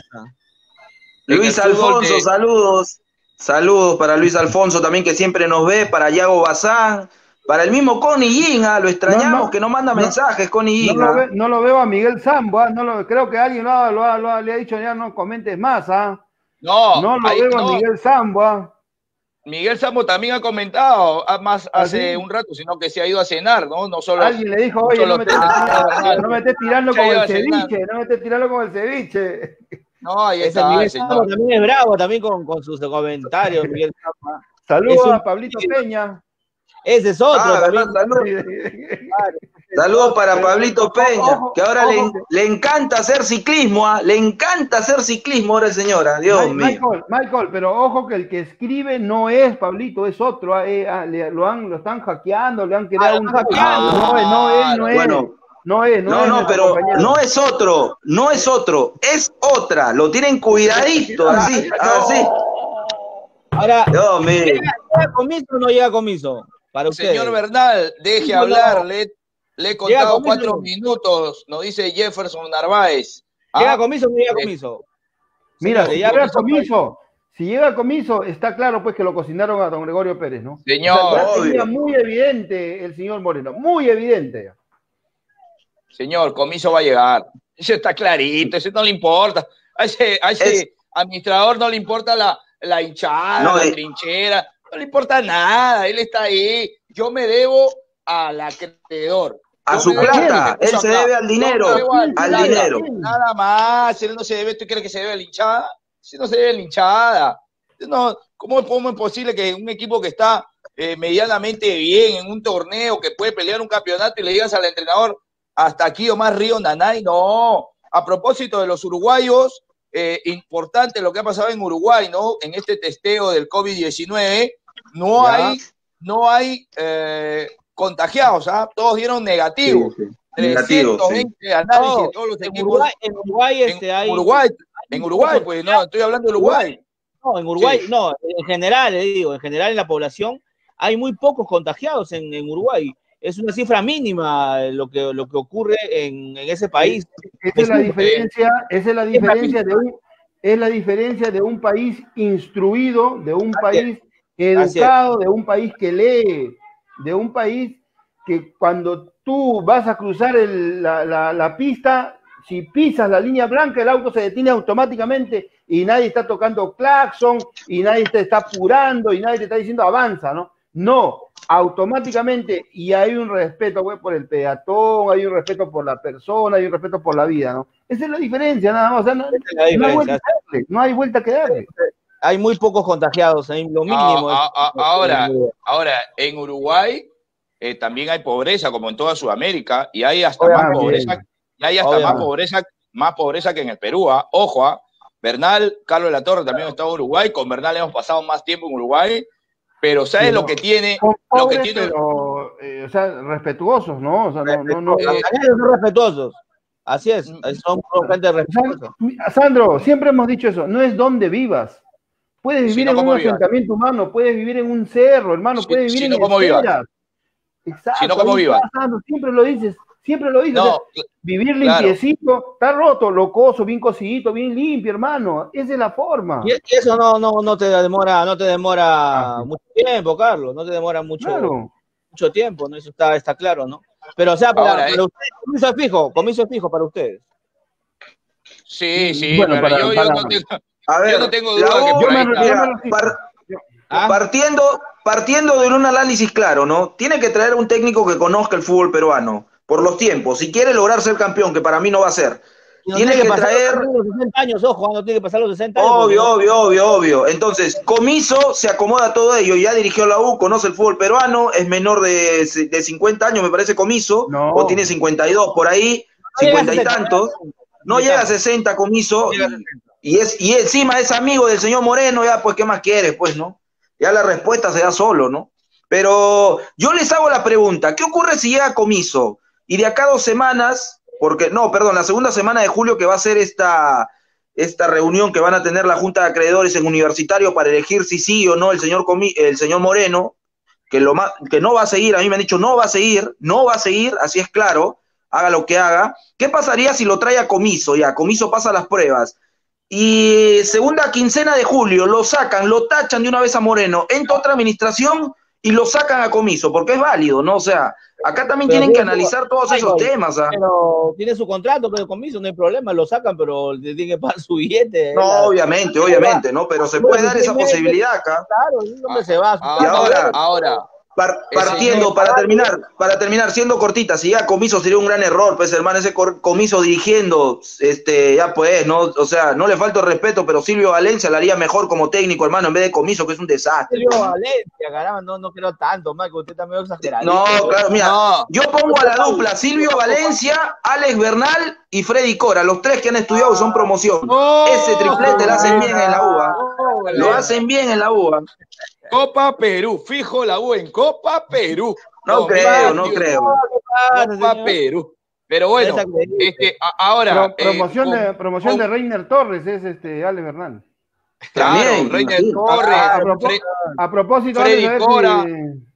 Luis Alfonso, de... saludos. Saludos para Luis Alfonso también, que siempre nos ve, para Yago Bazán, para el mismo Connie Ginga, lo extrañamos, no, no, que no manda no, mensajes, Connie Ginga. No, ve, no lo veo a Miguel Sambo, ¿eh? no lo, creo que alguien lo, lo, lo, le ha dicho ya, no comentes más, ¿ah? ¿eh? No, no lo ahí, veo no. a Miguel Sambo, ¿eh? Miguel Sambo también ha comentado más hace ¿Ah, sí? un rato, sino que se ha ido a cenar, ¿no? No solo. Alguien le dijo, oye, no me, estés, ah, no me estés tirando con el ceviche, no me estés tirando con el ceviche. No, ahí está, Miguel Sambo también es bravo, también con, con sus comentarios, Miguel Sambo. Saludos un... a Pablito Peña. Ese es otro ah, también. Saludos Saludo para Pablito Peña, ojo, que ahora ojo, le, le encanta hacer ciclismo, ¿eh? Le encanta hacer ciclismo ahora, señora, Dios Michael, mío. Michael, pero ojo que el que escribe no es Pablito, es otro, eh, eh, lo, han, lo están hackeando, le han creado ah, un hackeado. No es, no es, no es. Bueno, no es, no, no, es no pero compañero. no es otro, no es otro, es otra, lo tienen cuidadito, así, así. Ahora, Dios mío. ¿llega comiso o no llega comiso? Para usted. Señor Bernal, deje no, hablar, no. le, le he contado cuatro minutos, nos dice Jefferson Narváez. ¿Ah? ¿Llega comiso o no llega comiso? Mira, si llega comiso, si llega comiso, está claro pues que lo cocinaron a don Gregorio Pérez, ¿no? Señor. O sea, muy evidente el señor Moreno, muy evidente. Señor, comiso va a llegar. Eso está clarito, eso no le importa. A ese, a ese es... administrador no le importa la, la hinchada, no, la es... trinchera. No le importa nada, él está ahí. Yo me debo al acreedor. A yo su plata, él se debe al dinero. Al, al nada, dinero. Nada más, él no se debe, ¿tú crees que se debe a la hinchada? Si no se debe a la hinchada. No, ¿cómo, ¿Cómo es posible que un equipo que está eh, medianamente bien en un torneo, que puede pelear un campeonato, y le digas al entrenador, hasta aquí Omar Río Nanay? No. A propósito de los uruguayos, eh, importante lo que ha pasado en Uruguay, ¿no? En este testeo del COVID diecinueve, no ya. hay, no hay eh, contagiados, ¿ah? Todos dieron negativo. Sí, sí. trescientos veinte sí. análisis de todos los en equipos. Uruguay, en Uruguay, este, en hay... Uruguay, en Uruguay, pues no, estoy hablando de Uruguay. No, en Uruguay, sí. no, en general, le digo, en general en la población hay muy pocos contagiados en, en Uruguay. Es una cifra mínima lo que, lo que ocurre en, en ese país. Esa es la diferencia, esa es la diferencia de un, es la diferencia de un país instruido, de un país educado, de un país que lee, de un país que cuando tú vas a cruzar el, la, la, la pista, si pisas la línea blanca, el auto se detiene automáticamente y nadie está tocando claxon y nadie te está apurando y nadie te está diciendo avanza, ¿no? No, automáticamente, y hay un respeto pues, por el peatón, hay un respeto por la persona, hay un respeto por la vida, ¿no? Esa es la diferencia, nada más. O sea, no, no, hay vuelta que darle, no hay vuelta que darle. Hay muy pocos contagiados, hay lo mínimo. Ah, ah, ah, ahora, ahora, en Uruguay eh, también hay pobreza, como en toda Sudamérica, y hay hasta Oye, más bien. pobreza, y hay hasta más pobreza, más pobreza que en el Perú. ¿Ah? Ojo, ¿ah? Bernal, Carlos de la Torre también ha estado en Uruguay, con Bernal hemos pasado más tiempo en Uruguay. Pero ¿sabes sí, no, lo que tiene? Pobres, lo que tiene... Pero, eh, o sea, respetuosos, ¿no? O sea, no, no, no, eh, son respetuosos. Así es, son gente respetuosa. Sandro, siempre hemos dicho eso, no es donde vivas. Puedes vivir si no, en un vivas. asentamiento humano, puedes vivir en un cerro, hermano, si, puedes vivir si en no como vivas. Exacto. Si no como vivas. Siempre lo dices, siempre lo dices. No, o sea, vivir claro. limpiecito, está roto, locoso, bien cocidito, bien limpio, hermano. Esa es la forma. Y eso no, no, no te demora, no te demora ah, mucho tiempo, Carlos, no te demora mucho, claro. mucho tiempo, ¿no? Eso está, está claro, ¿no? Pero o sea, para, Ahora, para ustedes, comiso es fijo, comiso es fijo para ustedes. Sí, sí, bueno, pero para, yo, para, yo, no tengo, a ver, yo no tengo duda U, que por ahí mira, par, ¿Ah? partiendo, partiendo de un análisis claro, ¿no? Tiene que traer un técnico que conozca el fútbol peruano, por los tiempos, si quiere lograr ser campeón, que para mí no va a ser. No tiene, tiene que, que traer los sesenta años, ojo, no tiene que pasar los sesenta años. Obvio, porque... obvio, obvio, obvio. Entonces, Comiso se acomoda a todo ello, ya dirigió la U, conoce el fútbol peruano, es menor de, de cincuenta años, me parece Comiso, no. o tiene cincuenta y dos por ahí, no cincuenta y tantos. No llega a sesenta Comiso, y, y, es, y encima es amigo del señor Moreno, ya pues, ¿qué más quieres? Pues, ¿no? Ya la respuesta se da solo, ¿no? Pero yo les hago la pregunta, ¿qué ocurre si llega Comiso? Y de acá a dos semanas, porque, no, perdón, la segunda semana de julio que va a ser esta, esta reunión que van a tener la Junta de Acreedores en Universitario para elegir si sí o no el señor, Comi, el señor Moreno, que, lo más, que no va a seguir, a mí me han dicho no va a seguir, no va a seguir, así es claro, haga lo que haga. ¿Qué pasaría si lo trae a Comiso? Ya, Comiso pasa las pruebas. Y segunda quincena de julio lo sacan, lo tachan de una vez a Moreno, entra otra administración y lo sacan a Comiso, porque es válido, ¿no? O sea, acá también Pero tienen que tiene su- analizar todos Michael, esos temas. ¿Ah? Pero tiene su contrato, pero Comiso no hay problema, lo sacan, pero le tienen que pagar su billete. No, la- obviamente, obviamente, ¿no? Pero se puede dar esa posibilidad acá. Claro, el hombre se va. a su Ah, Y casa. ahora, ahora, Par- Ese partiendo, señor- para terminar, para terminar, siendo cortita, si ya Comiso sería un gran error, pues hermano, ese cor- Comiso dirigiendo, este, ya pues, no, o sea, no le falta el respeto, pero Silvio Valencia lo haría mejor como técnico, hermano, en vez de Comiso, que es un desastre. Silvio Valencia, caramba, no, no creo tanto, Michael, usted está medio exagerado. No, claro, mira, No. yo pongo a la dupla Silvio Valencia, Alex Bernal y Freddy Cora, los tres que han estudiado y son promoción. Oh, Ese triplete lo hacen bien en la U A. Oh, Lo hacen bien en la U A. Copa Perú, fijo la U en Copa Perú. No creo, no creo. Copa Perú. Pero bueno, este, a- ahora. Pro- promoción eh, de, con- promoción con- de Reiner Torres es este Ale Bernal. Claro, También, Reiner sí. Torres, A, a propó- Fre- a propósito, Freddy Ale, a ver si- Cora. A ver,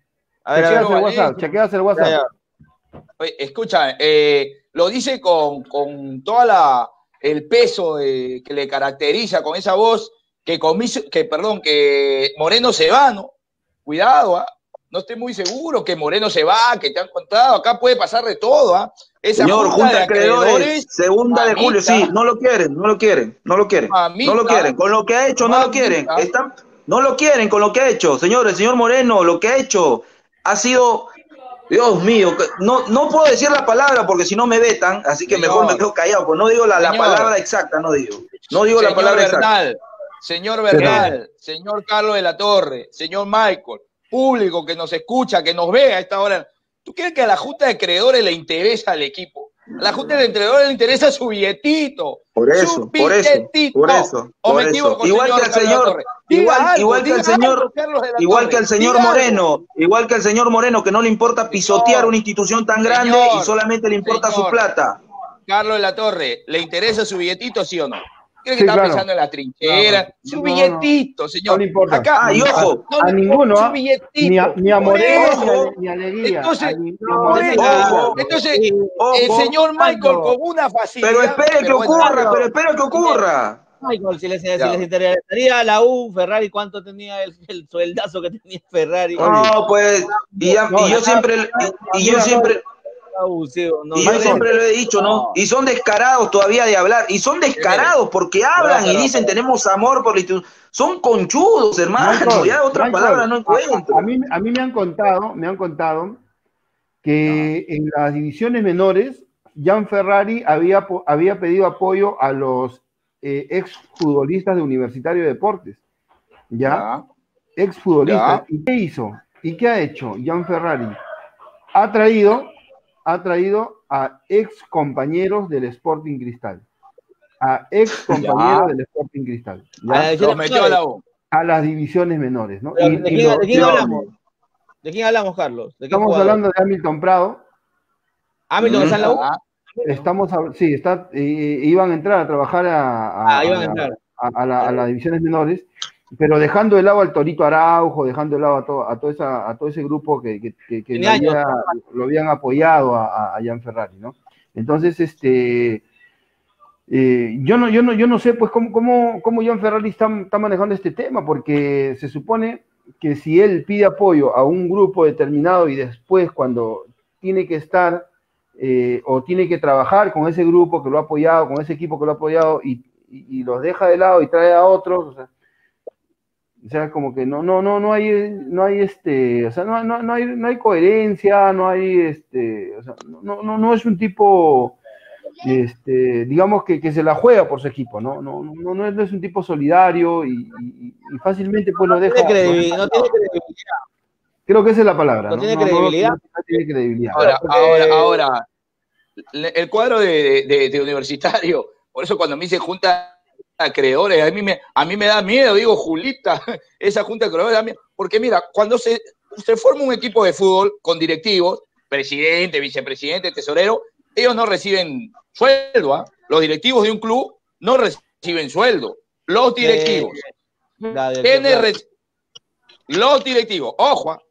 a ver, chequeas el Valencia. WhatsApp, chequeas el WhatsApp. Ya, ya. Oye, escucha, eh, lo dice con, con toda la el peso de- que le caracteriza, con esa voz que, comiso, que perdón, que Moreno se va, ¿no? Cuidado, ¿ah? No estoy muy seguro que Moreno se va, que te han contado, acá puede pasar de todo, ¿ah? Esa Señor, junta de acreedores, acreedores, segunda de julio, mamita. sí, no lo quieren, no lo quieren, no lo quieren, Mamita. no lo quieren, con lo que ha hecho no lo Mamita. quieren, están, no lo quieren con lo que ha hecho, señor, el señor Moreno, lo que ha hecho ha sido, Dios mío, que- no, no puedo decir la palabra porque si no me vetan, así que Señor. mejor me quedo callado, pues no digo la, la Señor. palabra exacta, no digo, no digo la señor palabra exacta. Bernal, señor Bernal, señor Carlos de la Torre, señor Michael, público que nos escucha, que nos ve a esta hora. ¿Tú crees que a la Junta de Acreedores le interesa al equipo? A la Junta de Acreedores le interesa su billetito. Por eso, su por eso, billetito. por eso, ¿O por me eso. equivoco, Igual que al Carlos de la señor, Torre? Diga igual, algo, igual que diga al señor, algo, Carlos de la igual Torre. que al señor Diga Moreno, algo. igual que al señor Moreno, que no le importa pisotear Señor, una institución tan grande señor, y solamente le importa señor. su plata. Carlos de la Torre, ¿le interesa su billetito, sí o no? ¿Cree que Sí, está claro. pensando en la trinchera? No, su no, billetito, señor. No le importa. Acá, Ah, y ojo, no a le- ninguno, su ¿ah? billetito. Ni a, ni a Por Moreno, eso. ni a, ni a Leguía. Entonces, a ni- ni a por Moreno, eso. ni a- Ojo. Entonces, Ojo. el señor Michael Aldo. con una facilidad. pero espere que bueno, ocurra, Aldo. pero espere que ocurra. Michael, si les, si Ya. les interesaría a la U, Ferrari, ¿cuánto tenía el, el sueldazo que tenía Ferrari? No, pues, y, ya- No, y yo no, siempre, y, y yo siempre, La U, sí, no, y yo no, siempre lo he dicho, ¿no? Y son descarados todavía de hablar, y son descarados porque hablan y perdón, dicen perdón. tenemos amor por la institución. Son conchudos, hermano, Michael, ya otras Michael, palabras no a- encuentro. A, a mí, a mí me han contado, me han contado que en las divisiones menores, Jan Ferrari había, po- había pedido apoyo a los eh, ex futbolistas de Universitario de Deportes. ¿Ya? Ya. Ex futbolistas. Ya. ¿Y qué hizo? ¿Y qué ha hecho Jan Ferrari? Ha traído, ha traído a ex compañeros del Sporting Cristal. A ex compañeros Ya. del Sporting Cristal. A la ¿ya? división Lo metió a la U. A las divisiones menores, ¿no? Pero, Y- ¿De y quién, lo- de quién lo- hablamos? ¿De quién hablamos, Carlos? ¿De qué Estamos jugador? hablando de Hamilton Prado. ¿Hamilton está en la U? Ah, Estamos, hab- sí, está, eh, iban a entrar a trabajar a, a- Ah, iban a a- entrar. a- a la- a las divisiones menores, pero dejando de lado al Torito Araujo, dejando de lado a todo, a todo, esa, a todo ese grupo que, que, que- que Tiene lo, años. había- lo habían apoyado a, a- a Jan Ferrari, ¿no? Entonces, este, eh, yo, no, yo, no, yo no sé pues cómo, cómo, cómo Jan Ferrari está, está manejando este tema, porque se supone que si él pide apoyo a un grupo determinado y después cuando tiene que estar eh, o tiene que trabajar con ese grupo que lo ha apoyado, con ese equipo que lo ha apoyado y, y- y los deja de lado y trae a otros, o sea, o sea, como que no, no, no, no hay, no hay este, o sea, no, no, no hay, no hay coherencia, no hay este, o sea, no, no, no es un tipo, este, digamos que, que se la juega por su equipo, ¿no? No, no, no es, no es un tipo solidario y, y- y fácilmente pues lo No deja. tiene, lo credibil- deja- no tiene credibilidad. Creo que esa es la palabra. No No, tiene No, no, credibilidad. no, no tiene credibilidad. Ahora, porque- ahora, ahora, le- el cuadro de, de- de universitario, por eso cuando me dice junta de acreedores, a mí me, a mí me da miedo, digo, Julita, esa junta de acreedores da miedo, porque mira, cuando se, se forma un equipo de fútbol con directivos, presidente, vicepresidente, tesorero, ellos no reciben sueldo, ¿ah? Los directivos de un club no reciben sueldo, los directivos. La del- ¿Quiénes re- Los directivos, ojo, ¿ah?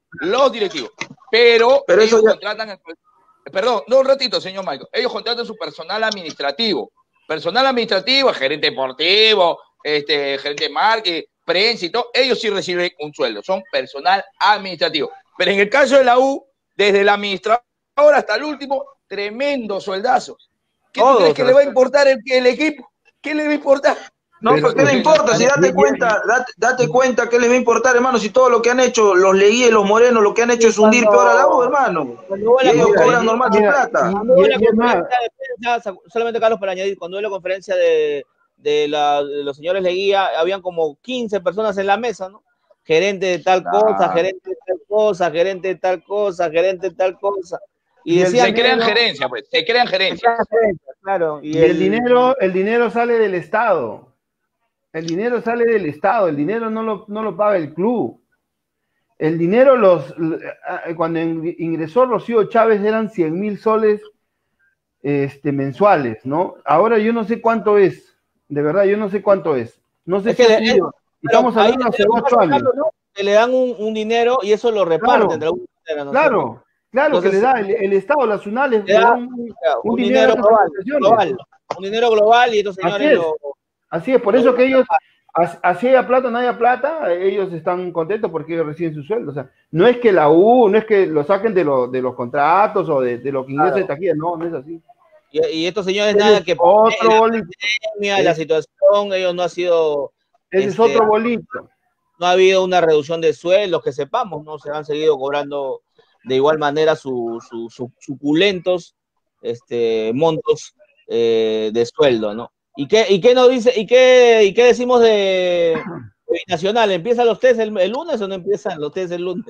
los directivos. Pero, Pero ellos eso ya... contratan, perdón, no un ratito, señor Michael, ellos contratan su personal administrativo. Personal administrativo, gerente deportivo, este, gerente de marketing, prensa y todo, ellos sí reciben un sueldo, son personal administrativo. Pero en el caso de la U, desde el administrador hasta el último, tremendo sueldazo. ¿Qué tú crees que le va a importar el, el equipo? ¿Qué le va a importar? No, pero ¿qué le importa? Si date bien, cuenta, date, date cuenta, ¿qué les va a importar, hermano? Si todo lo que han hecho, los Leguía y los Morenos, lo que han hecho es hundir peor a la U, hermano. Y ellos cobran normal su plata. Cuando hubo la conferencia de prensa, solamente Carlos para añadir, cuando hubo la conferencia de, de, la, de los señores Leguía, habían como quince personas en la mesa, ¿no? Gerente de tal cosa, gerente de tal cosa, gerente de tal cosa, gerente de tal cosa. Y, y decían, se crean gerencia, pues, se crean gerencia. Claro. Y, y el, el dinero, el dinero sale del Estado. El dinero sale del Estado, el dinero no lo, no lo paga el club. El dinero, los cuando ingresó Rocío Chávez eran cien mil soles este, mensuales, ¿no? Ahora yo no sé cuánto es, de verdad, yo no sé cuánto es. No sé es si que es, le, estamos hablando hace ocho años. ¿No? Que le dan un, un dinero y eso lo reparten. Claro, entre ¿no? claro, claro. Entonces, que le da el, el Estado, las UNALES, le da un, un, un dinero, dinero global, global, un dinero global y estos señores así es, lo... Así es, por eso que ellos, así haya plata o no haya plata, ellos están contentos porque ellos reciben su sueldo. O sea, no es que la U, no es que lo saquen de, lo, de los contratos o de, de lo que ingresa claro. de taquilla, no, no es así. Y, y estos señores ellos nada que otro la bolito. pandemia, la situación, ellos no ha sido... Ese este, es otro bolito. No ha habido una reducción de sueldos, que sepamos, ¿no? Se han seguido cobrando de igual manera sus su, su, suculentos este, montos eh, de sueldo, ¿no? ¿Y qué, y qué nos dice, y qué, y qué decimos de, de Binacional? ¿Empiezan los test el, el lunes o no empiezan los test el lunes?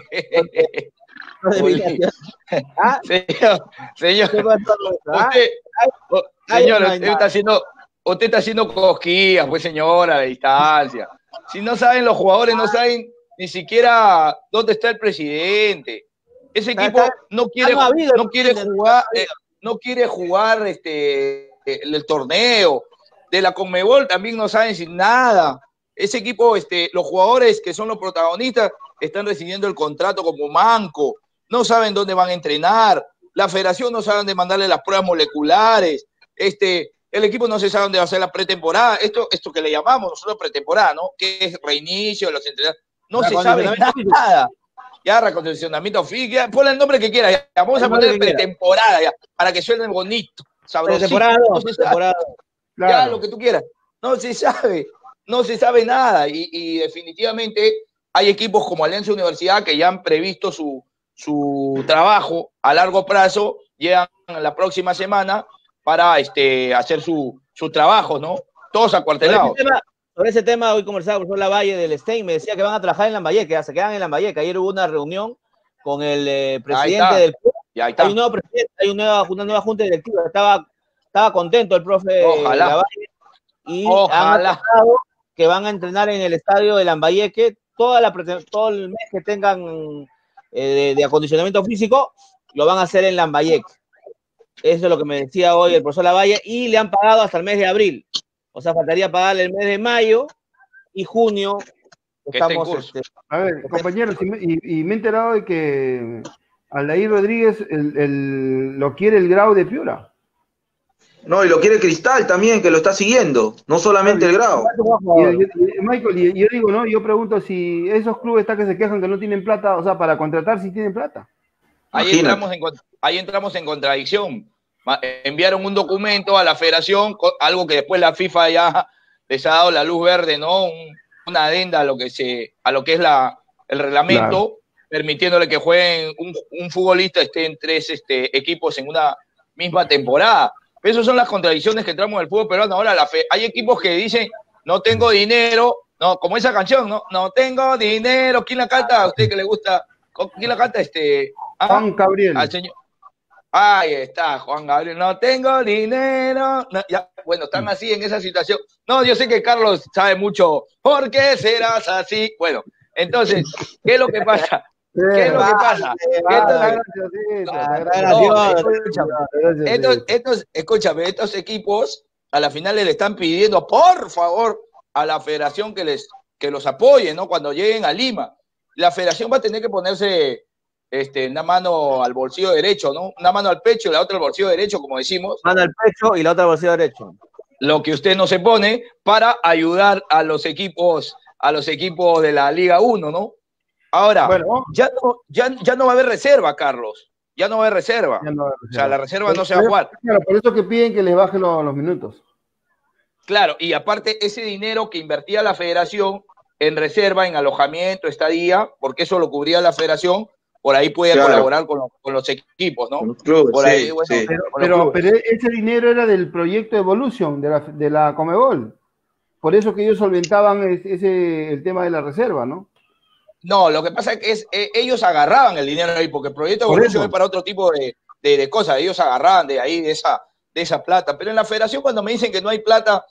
¿Ah? Señor, señor, ¿Ah? usted, señor, usted está haciendo, usted está haciendo cosquillas, pues señora, a distancia. Si no saben los jugadores, no saben ni siquiera dónde está el presidente. Ese equipo no quiere, no quiere jugar, eh, no quiere jugar este El, el torneo de la Conmebol, también no saben sin nada. Ese equipo, este, los jugadores que son los protagonistas están recibiendo el contrato como manco, no saben dónde van a entrenar, la federación no sabe dónde mandarle las pruebas moleculares, este, el equipo no se sabe dónde va a hacer la pretemporada, esto, esto que le llamamos nosotros pretemporada, ¿no? Que es reinicio de los entrenamientos, no se sabe nada. Ya, recondicionamiento físico, ponle el nombre que quiera, ya, vamos a poner pretemporada ya, para que suene bonito. Sabrosito, temporada, no se temporada. Claro. Ya, lo que tú quieras. No se sabe, no se sabe nada. Y, y definitivamente hay equipos como Alianza Universidad que ya han previsto su, su trabajo a largo plazo, llegan la próxima semana para este, hacer su, su trabajo, ¿no? Todos acuartelados. Sobre ese tema, sobre ese tema hoy conversaba con el profesor Lavalle del Stein, me decía que van a trabajar en Lambayeque, ya se quedan en Lambayeque. Ayer hubo una reunión con el eh, presidente del club. Ya está. Hay un nuevo presidente, hay una nueva, una nueva junta directiva. Estaba, estaba contento el profe Ojalá. Lavalle y Ojalá. han anunciado que van a entrenar en el estadio de Lambayeque toda la, todo el mes que tengan eh, de, de acondicionamiento físico, lo van a hacer en Lambayeque. Eso es lo que me decía hoy el profesor Lavalle, y le han pagado hasta el mes de abril. O sea, faltaría pagarle el mes de mayo y junio. Estamos, este, a ver, compañeros, y, y me he enterado de que Aldair Rodríguez el, el, lo quiere el Grau de Piura. No, y lo quiere Cristal también, que lo está siguiendo, no solamente el Grau. Y, y, Michael, y, yo digo, ¿no? Yo pregunto si esos clubes están que se quejan que no tienen plata, o sea, para contratar si tienen plata. Ahí entramos, en, ahí entramos en contradicción. Enviaron un documento a la federación, algo que después la FIFA ya les ha dado la luz verde, ¿no? Un, una adenda a lo que, se, a lo que es la, el reglamento, claro, permitiéndole que jueguen un, un futbolista esté en tres este, equipos en una misma temporada. Esas son las contradicciones que entramos en el fútbol peruano. Ahora la fe, hay equipos que dicen, no tengo dinero, no, como esa canción, no, no tengo dinero. ¿Quién la canta? ¿A usted que le gusta? ¿Quién la canta? Este, ¿ah? Juan Gabriel. Al señor. Ahí está, Juan Gabriel. No tengo dinero. No, ya, bueno, están así en esa situación. No, yo sé que Carlos sabe mucho. ¿Por qué serás así? Bueno, entonces, ¿qué es lo que pasa? ¿Qué es lo que pasa? Estos, estos, escúchame, estos equipos a la final le están pidiendo, por favor, a la federación que les que los apoye, ¿no? Cuando lleguen a Lima. la federación va a tener que ponerse este, una mano al bolsillo derecho, ¿no? Una mano al pecho y la otra al bolsillo derecho, como decimos. Mano al pecho y la otra al bolsillo derecho. Lo que usted no se pone para ayudar a los equipos, a los equipos de la Liga uno, ¿no? Ahora, bueno, ya, no, ya, ya no va a haber reserva, Carlos. Ya no va a haber reserva. No va a haber reserva. O sea, la reserva pero, no se va a jugar. Claro, por eso que piden que les bajen los, los minutos. Claro, y aparte ese dinero que invertía la federación en reserva, en alojamiento, estadía, porque eso lo cubría la federación, por ahí puede claro. colaborar con los, con los equipos, ¿no? Los clubes, por ahí, sí, bueno, sí. Pero, pero, pero ese dinero era del proyecto Evolution, de la, de la Comebol. Por eso que ellos solventaban ese, el tema de la reserva, ¿no? No, lo que pasa es que es, eh, ellos agarraban el dinero ahí, porque el proyecto de Evolution es para otro tipo de, de, de cosas. Ellos agarraban de ahí, de esa, de esa plata. Pero en la federación, cuando me dicen que no hay plata,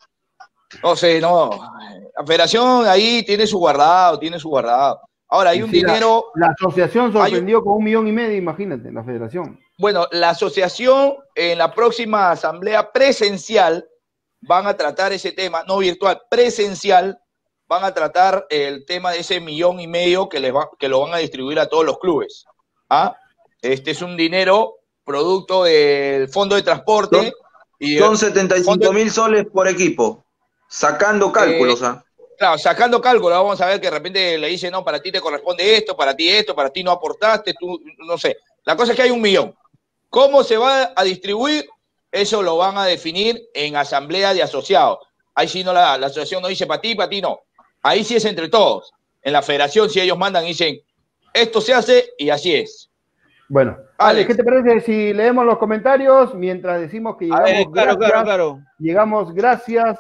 no sé, no. La federación ahí tiene su guardado, tiene su guardado. Ahora, hay un sí, dinero... La, la asociación sorprendió un, con un millón y medio, imagínate, la federación. Bueno, la asociación en la próxima asamblea presencial van a tratar ese tema, no virtual, presencial, van a tratar el tema de ese millón y medio que, les va, que lo van a distribuir a todos los clubes. ¿Ah? Este es un dinero producto del fondo de transporte. Son, y son setenta y cinco mil soles por equipo, sacando cálculos. Eh, ¿ah? Claro, sacando cálculos, vamos a ver que de repente le dice, no, para ti te corresponde esto, para ti esto, para ti no aportaste, tú, no sé. La cosa es que hay un millón. ¿Cómo se va a distribuir? Eso lo van a definir en asamblea de asociados. Ahí sí no la, la asociación no dice para ti, para ti no. Ahí sí es entre todos. En la federación, si ellos mandan y dicen, esto se hace y así es. Bueno, Alex, ¿qué te parece si leemos los comentarios mientras decimos que llegamos, ver, claro, gracias, claro, claro. llegamos gracias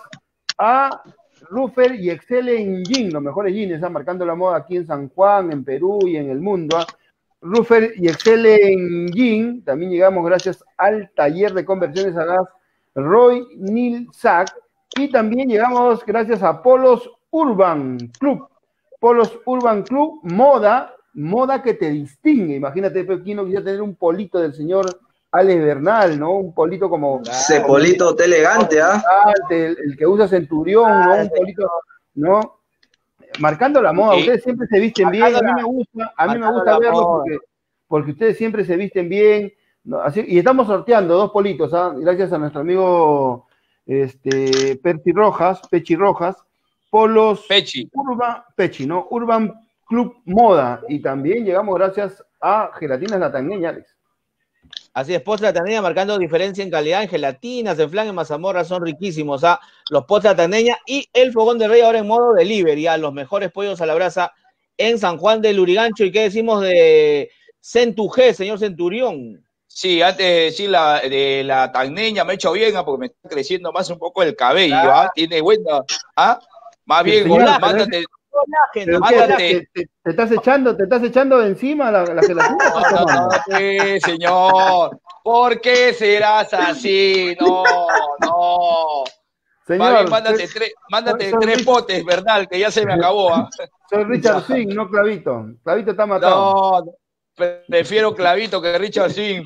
a Rufer y Excelen Gin, los mejores jeans, están marcando la moda aquí en San Juan, en Perú y en el mundo. ¿eh? Rufer y Excelen Gin, también llegamos gracias al taller de conversiones a gas Roy Nilsack, y también llegamos gracias a Polos Urban Club. Polos Urban Club, moda, moda que te distingue. Imagínate, Pequino, quisiera tener un polito del señor Alex Bernal, ¿no? Un polito como... Ese polito te elegante, ¿ah? ¿eh? El, el que usa Centurión, ¿no? Un polito, ¿no? Marcando la moda. Ustedes siempre se visten bien. A mí me gusta, a mí me gusta verlo porque, porque ustedes siempre se visten bien. ¿no? Así, y estamos sorteando dos politos, ¿ah? Gracias a nuestro amigo este, Perchi Rojas, Pechi Rojas, Polos Pechi. Urban, Pechi, ¿no? Urban Club Moda. Y también llegamos gracias a Gelatinas La Tangueña, Alex. Así es, postres La Tangueña marcando diferencia en calidad en gelatinas, en flan, en mazamorra, son riquísimos. ¿ah? Los postres La Tangueña y el Fogón de Rey ahora en modo delivery. ¿ah? Los mejores pollos a la brasa en San Juan del Lurigancho. ¿Y qué decimos de Centujé, señor Centurión? Sí, antes de decir la, de la Tangueña, me he hecho bien, ¿ah? porque me está creciendo más un poco el cabello. ¿ah? Tiene buena. ¿ah? Más bien, señor, gol, mándate. Pero mándate. ¿Te, te, te estás echando, te estás echando de encima la, la gelatina? No, no, no, sí, señor. ¿Por qué serás así? No, no. Señor, bien, mándate, soy, tres, mándate soy, tres soy, potes, Bernal, que ya se me acabó. ¿ah? Soy Richard Swing, no Clavito. Clavito está matado. No, prefiero Clavito que Richard Swing.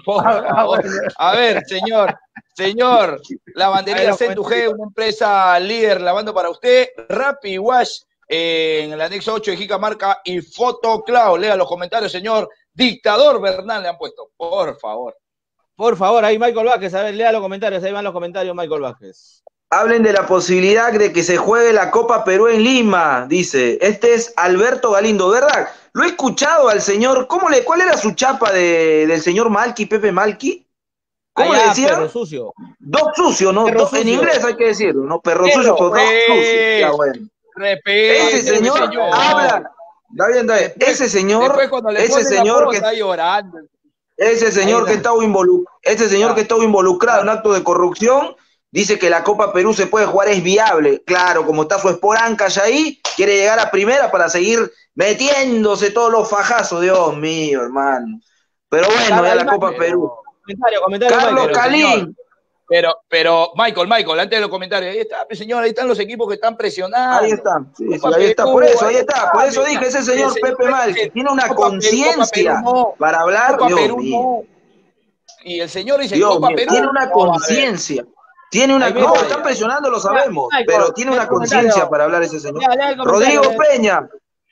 A ver, señor, señor, Lavandería Centujé, una empresa líder lavando para usted. Rappi Wash. Eh, en el anexo ocho de Jicamarca y Fotocloud. Lea los comentarios, señor Dictador Bernal, le han puesto, por favor. Por favor, ahí Michael Vázquez, a ver, lea los comentarios, ahí van los comentarios, Michael Vázquez. Hablen de la posibilidad de que se juegue la Copa Perú en Lima, dice. Este es Alberto Galindo, ¿verdad? Lo he escuchado al señor, ¿cómo le, ¿cuál era su chapa de, del señor Malqui, Pepe Malqui? ¿Cómo Allá, le decía? Perro sucio. Dog sucio, ¿no? Perro Dog, sucio. En inglés hay que decirlo, ¿no? Perro Pero, sucio, pero dog pues, sucio. Ya, bueno. Repite, ese señor, señor habla, está bien, está bien. Ese señor, ese señor que está llorando. Ese señor que está involucrado, ese señor que está involucrado en actos de corrupción, dice que la Copa Perú se puede jugar, es viable. Claro, como está su esporanca ya ahí, quiere llegar a primera para seguir metiéndose todos los fajazos. Dios mío, hermano. Pero bueno, ya la Copa Perú. Comentario, comentario, Carlos Michael, Calín. señor. Pero, pero, Michael, Michael, antes de los comentarios, ahí está, señor, ahí están los equipos que están presionando. Ahí está, sí, sí, ahí está, por eso, ahí está, por eso dije, ese señor Pepe Malqui tiene una conciencia para hablar, Dios mío. Y el señor dice, Dios Copa mío, Perú. tiene una conciencia, tiene una, no, están presionando, lo sabemos, pero tiene una conciencia para hablar ese señor. Rodrigo Peña,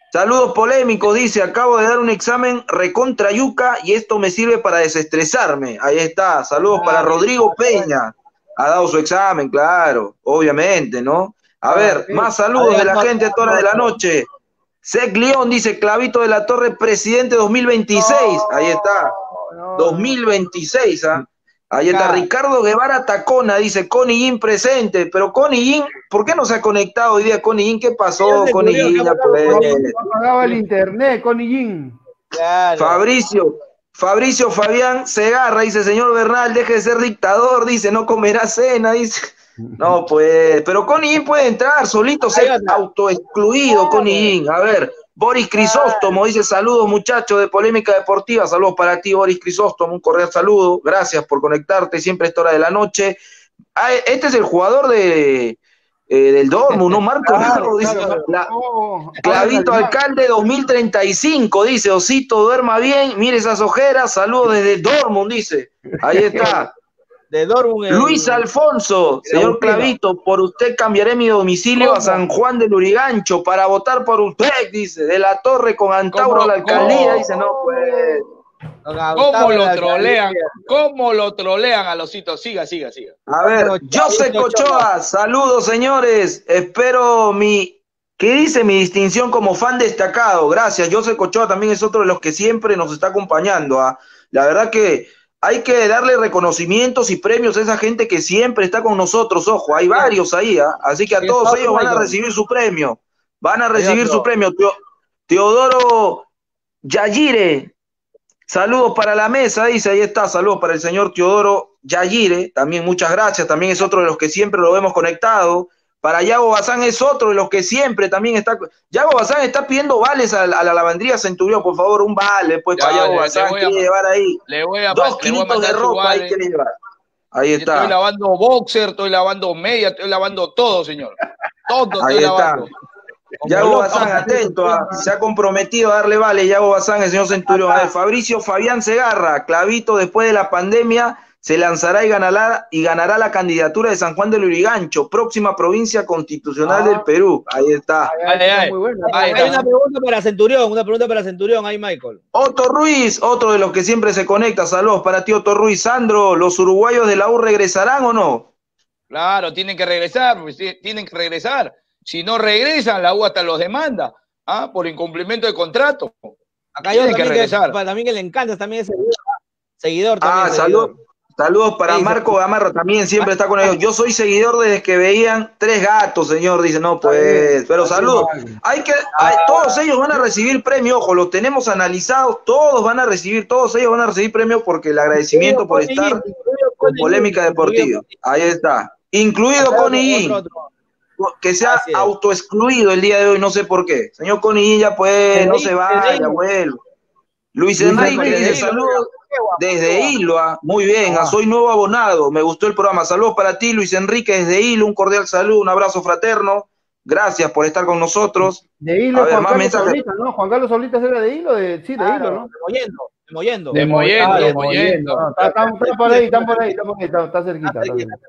Saludos polémicos, dice, acabo de dar un examen recontra yuca y esto me sirve para desestresarme. Ahí está, saludos para Rodrigo Peña. Ha dado su examen, claro, obviamente, ¿no? A ver, más saludos de la gente a toda hora de la noche. Sec León dice, Clavito de la Torre, presidente dos mil veintiséis. Ahí está, dos mil veintiséis, ¿ah? Ahí está, Ricardo Guevara Tacona, dice, Connie Yin presente, pero Connie Yin, ¿por qué no se ha conectado hoy día Connie Yin? ¿Qué pasó, Connie Yin? Ya pues. Apagaba el internet, Connie Yin. Claro. Fabricio, Fabricio Fabián Segarra, dice, señor Bernal, deje de ser dictador, dice, no comerá cena, dice. No, pues, pero Connie Yin puede entrar, solito se ha autoexcluido, Connie Yin. A ver, Boris Crisóstomo dice, saludos muchachos de Polémica Deportiva, saludos para ti, Boris Crisóstomo, un cordial saludo, gracias por conectarte siempre a esta hora de la noche. Ah, este es el jugador de eh, del Dortmund, ¿no? Marco Lago, dice, la, Clavito Alcalde dos mil treinta y cinco, dice, Osito, duerma bien, mire esas ojeras, saludos desde Dortmund, dice, ahí está. De Dortmund. Luis Alfonso, señor Clavito, por usted cambiaré mi domicilio a San Juan del Lurigancho para votar por usted, dice, de la Torre con Antauro a la alcaldía, dice, no, pues. ¿Cómo lo trolean? ¿Cómo lo trolean a Losito? Siga, siga, siga. A ver, José Cochoa, saludos, señores, espero mi, ¿qué dice? Mi distinción como fan destacado, gracias, José Cochoa también es otro de los que siempre nos está acompañando, ¿ah? La verdad que hay que darle reconocimientos y premios a esa gente que siempre está con nosotros, ojo, hay varios ahí, ¿eh? Así que a todos ellos van a recibir su premio, van a recibir su premio. Teodoro Yayire, saludos para la mesa, dice, ahí está, saludos para el señor Teodoro Yayire, también muchas gracias, también es otro de los que siempre lo vemos conectado. Para Yago Bazán es otro de los que siempre también está. Yago Bazán está pidiendo vales a, a la lavandería Centurión, por favor, un vale, pues, ya, para Yago Bazán, quiere llevar ahí. Le voy a, Dos kilitos de ropa ahí quiere llevar. Ahí está. Estoy lavando boxer, estoy lavando media, estoy lavando todo, señor. Todo ahí estoy está. lavando. Yago Bazán, atento, a, se ha comprometido a darle vale, Yago Bazán, el señor Centurión. A ver, Fabricio Fabián Segarra, Clavito, después de la pandemia se lanzará y ganará, y ganará la candidatura de San Juan del Lurigancho, próxima provincia constitucional ah. del Perú. Ahí está. Ay, ay, ay. Muy buena. Hay está. Una pregunta para Centurión, una pregunta para Centurión, ahí Michael. Otto Ruiz, otro de los que siempre se conecta. Saludos para ti, Otto Ruiz. Sandro, ¿los uruguayos de la U regresarán o no? Claro, tienen que regresar, tienen que regresar. Si no regresan, la U hasta los demanda, ¿ah? Por incumplimiento de contrato. Acá hay otro que regresar. Que, también que le encanta, también es seguidor. Seguidor también. Ah, saludos. Saludos para sí, Marco Gamarra, también siempre está con ellos. Yo soy seguidor desde que veían Tres Gatos, señor, dice, no, pues, pero saludos. Hay que, hay, todos ellos van a recibir premio, ojo, los tenemos analizados, todos van a recibir, todos ellos van a recibir premio porque el agradecimiento por estar con Polémica Deportiva. Ahí está. Incluido Connie Yin, que se ha autoexcluido el día de hoy, no sé por qué. Señor Connie Yin, ya pues, no se vaya, vuelvo. Luis Enrique dice, saludos. Desde Ilua, muy bien, ah. soy nuevo abonado, me gustó el programa, saludos para ti Luis Enrique desde Ilua, un cordial saludo, un abrazo fraterno, gracias por estar con nosotros. De Ilua, Juan Carlos Solitas, ¿no? Juan Carlos Solitas era de Ilua, de, sí, de claro, Ilua, ¿no? De Mollendo, de Mollendo, de Mollendo. Están por ahí, están por ahí, están por ahí, está cerquita.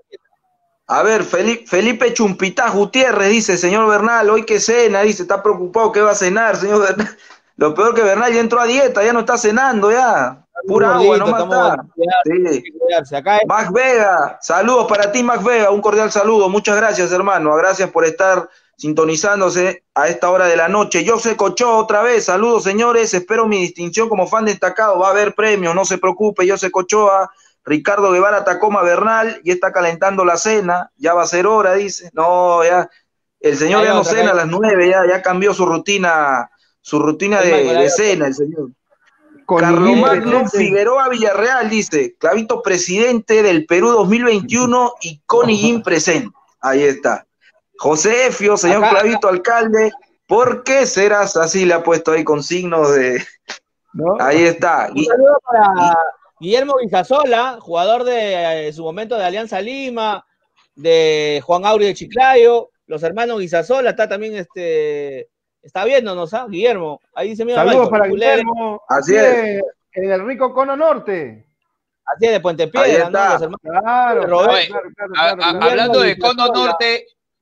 A ver, Felipe, Felipe Chumpitá Gutiérrez dice, señor Bernal, hoy que cena, dice, está preocupado que va a cenar, señor Bernal. Lo peor que Bernal ya entró a dieta, ya no está cenando, ya. Pura agua, no mata. Sí. Max Vega, saludos para ti, Max Vega, un cordial saludo. Muchas gracias, hermano. Gracias por estar sintonizándose a esta hora de la noche. José Cochoa otra vez, saludos, señores. Espero mi distinción como fan destacado. Va a haber premios, no se preocupe, José Cochoa. Ricardo Guevara Tacoma Bernal, y está calentando la cena. Ya va a ser hora, dice. No, ya. El señor ya no cena a las nueve, ya, ya cambió su rutina. Su rutina de, de cena, el señor. Carlomagno Figueroa Villarreal dice, Clavito presidente del Perú dos mil veintiuno y Connie Yin presente. Ahí está. José Efio, señor acá, Clavito acá. Alcalde, ¿por qué serás así? Le ha puesto ahí con signos de... ¿No? Ahí está. Un saludo para Guillermo Guisasola, jugador de en su momento de Alianza Lima, de Juan Auri de Chiclayo, los hermanos Guisasola, está también este... Está viéndonos, ¿ah? Guillermo. Ahí dice, mira, saludos Michael, para Guillermo. Así es. En el rico Cono Norte. Así es, de Puente Piedra, ¿no? Los hermanos. Claro, claro, claro, claro, claro, claro. Hablando de Cono Norte,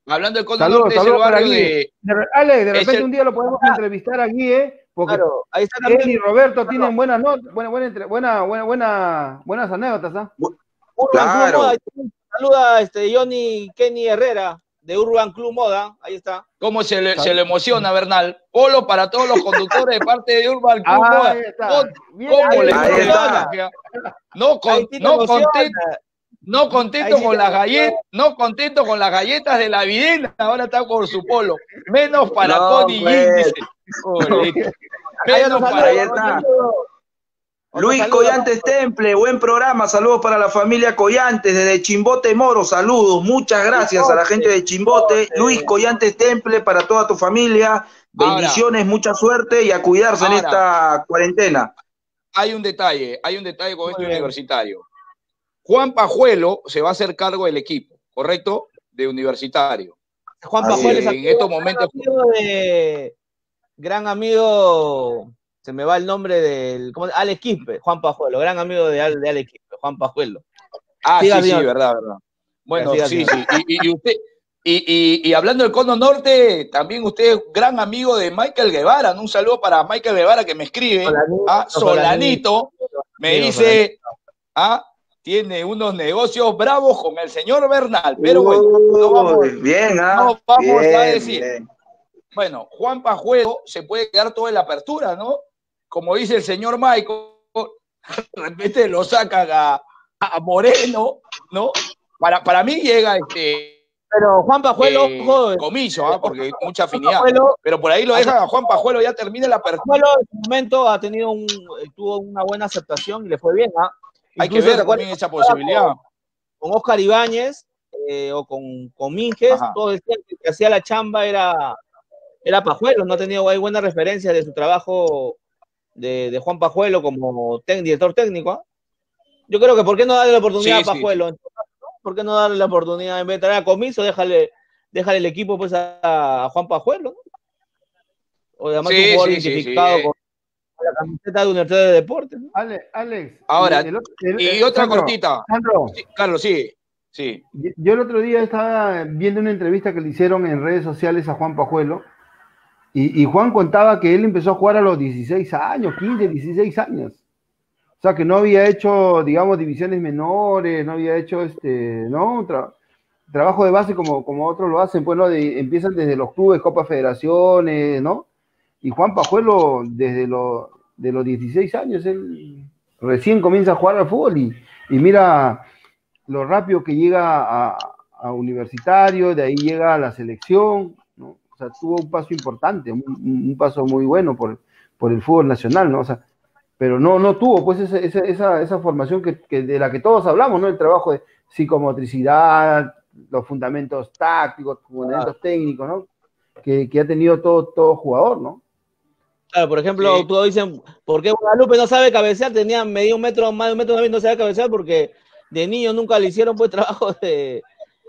Hablando del Cono Saludos, Norte, es el saludos para barrio Guille. de... De re- Alex, de repente el- un día lo podemos entrevistar a Guille, porque Claro, ahí está él también. y Roberto tienen buenas notas, buena, buena, entre- buena, buena, buena, buenas anécdotas, ¿ah? Urban Club Claro. Moda. Ahí también. Saluda este Johnny Kenny Herrera de Urban Club Moda. Ahí está. ¿Cómo se le, se le emociona, Bernal? Polo para todos los conductores de parte de Urban Club Ah, Moda. ahí está. ¿Cómo, Bien, cómo le ahí emociona? No, con, Ahí sí te no, emociona. contento, no contento Ahí sí con te las emociona. galletas, no contento con las galletas de la videna, ahora está con su polo. Menos para No, Connie pues. Jin, dice. Jolito. Ahí Menos otro para Ahí saludo, está. otro saludo. Otro Luis saludo. Collantes Temple, buen programa, saludos para la familia Collantes desde Chimbote Moro, saludos, muchas gracias a la gente de Chimbote, Luis Collantes Temple para toda tu familia, bendiciones, mucha suerte y a cuidarse en ahora. esta cuarentena. Hay un detalle, hay un detalle con este bien. Universitario. Juan Pajuelo se va a hacer cargo del equipo, ¿correcto? De Universitario. Juan Así Pajuelo es. es En estos momentos, gran amigo de gran amigo, se me va el nombre del ¿cómo? Alex Quispe, Juan Pajuelo, gran amigo de, Al- de Alex Quispe, Juan Pajuelo. ah, Siga, sí, sí, señor. verdad, verdad. Bueno, Siga, sí, señor. sí. Y, y- y usted, y, y- y hablando del Cono Norte, también usted es gran amigo de Michael Guevara, ¿no? Un saludo para Michael Guevara que me escribe. Solanito, Ah, Solanito me Amigo, dice, ah, tiene unos negocios bravos con el señor Bernal, pero bueno, no vamos, Uy, bien, ¿ah? no vamos Bien, a decir. bien. Bueno, Juan Pajuelo se puede quedar todo en la apertura, ¿no? Como dice el señor Michael, de repente lo sacan a, a Moreno, ¿no? Para, para mí llega este Pero Juan Pajuelo, eh, ojo, Comiso, ¿ah? Porque mucha afinidad. Pajuelo- Pero por ahí lo dejan a Juan Pajuelo, ya termina la apertura. Pajuelo en su momento ha tenido un, tuvo una buena aceptación y le fue bien, ¿ah? Hay que Incluso, ver ¿te acuerdas? también esa posibilidad. Con Oscar Ibáñez eh, o con, con Minges, Ajá. todos decían que el que hacía la chamba era, era Pajuelo, no ha tenido hay buenas referencias de su trabajo de, de Juan Pajuelo como tec- director técnico. ¿ah? Yo creo que ¿por qué no darle la oportunidad Sí, a sí. Pajuelo? ¿Por qué no darle la oportunidad en vez de traer a Comiso? Déjale, déjale el equipo pues a, a Juan Pajuelo, ¿no? O además Sí, un jugador sí, sí, identificado sí. con la camiseta de Universidad de Deportes, ¿no? Alex, Alex. Ahora, el otro- el- Y el- otra Sandro, cortita. Sandro, Sí, Carlos, sí. Sí. yo el otro día estaba viendo una entrevista que le hicieron en redes sociales a Juan Pajuelo y, y Juan contaba que él empezó a jugar a los dieciséis años, quince, dieciséis años. O sea, que no había hecho, digamos, divisiones menores, no había hecho, este, ¿no? Tra- trabajo de base como, como otros lo hacen, pues, ¿no? De- empiezan desde los clubes, Copa Federaciones, ¿no? Y Juan Pajuelo, desde los, de los dieciséis años, él recién comienza a jugar al fútbol y, y mira lo rápido que llega a, a Universitario, de ahí llega a la selección, ¿no? O sea, tuvo un paso importante, un, un paso muy bueno por, por el fútbol nacional, ¿no? O sea, pero no, no tuvo pues esa, esa, esa, esa formación que, que de la que todos hablamos, ¿no? El trabajo de psicomotricidad, los fundamentos tácticos, fundamentos técnicos, ¿no? Que, que ha tenido todo, todo jugador, ¿no? Claro, por ejemplo, Sí. todos dicen, ¿por qué Guadalupe no sabe cabecear? Tenía medio un metro, más de un metro noventa, no sabe cabecear porque de niño nunca le hicieron pues trabajo de,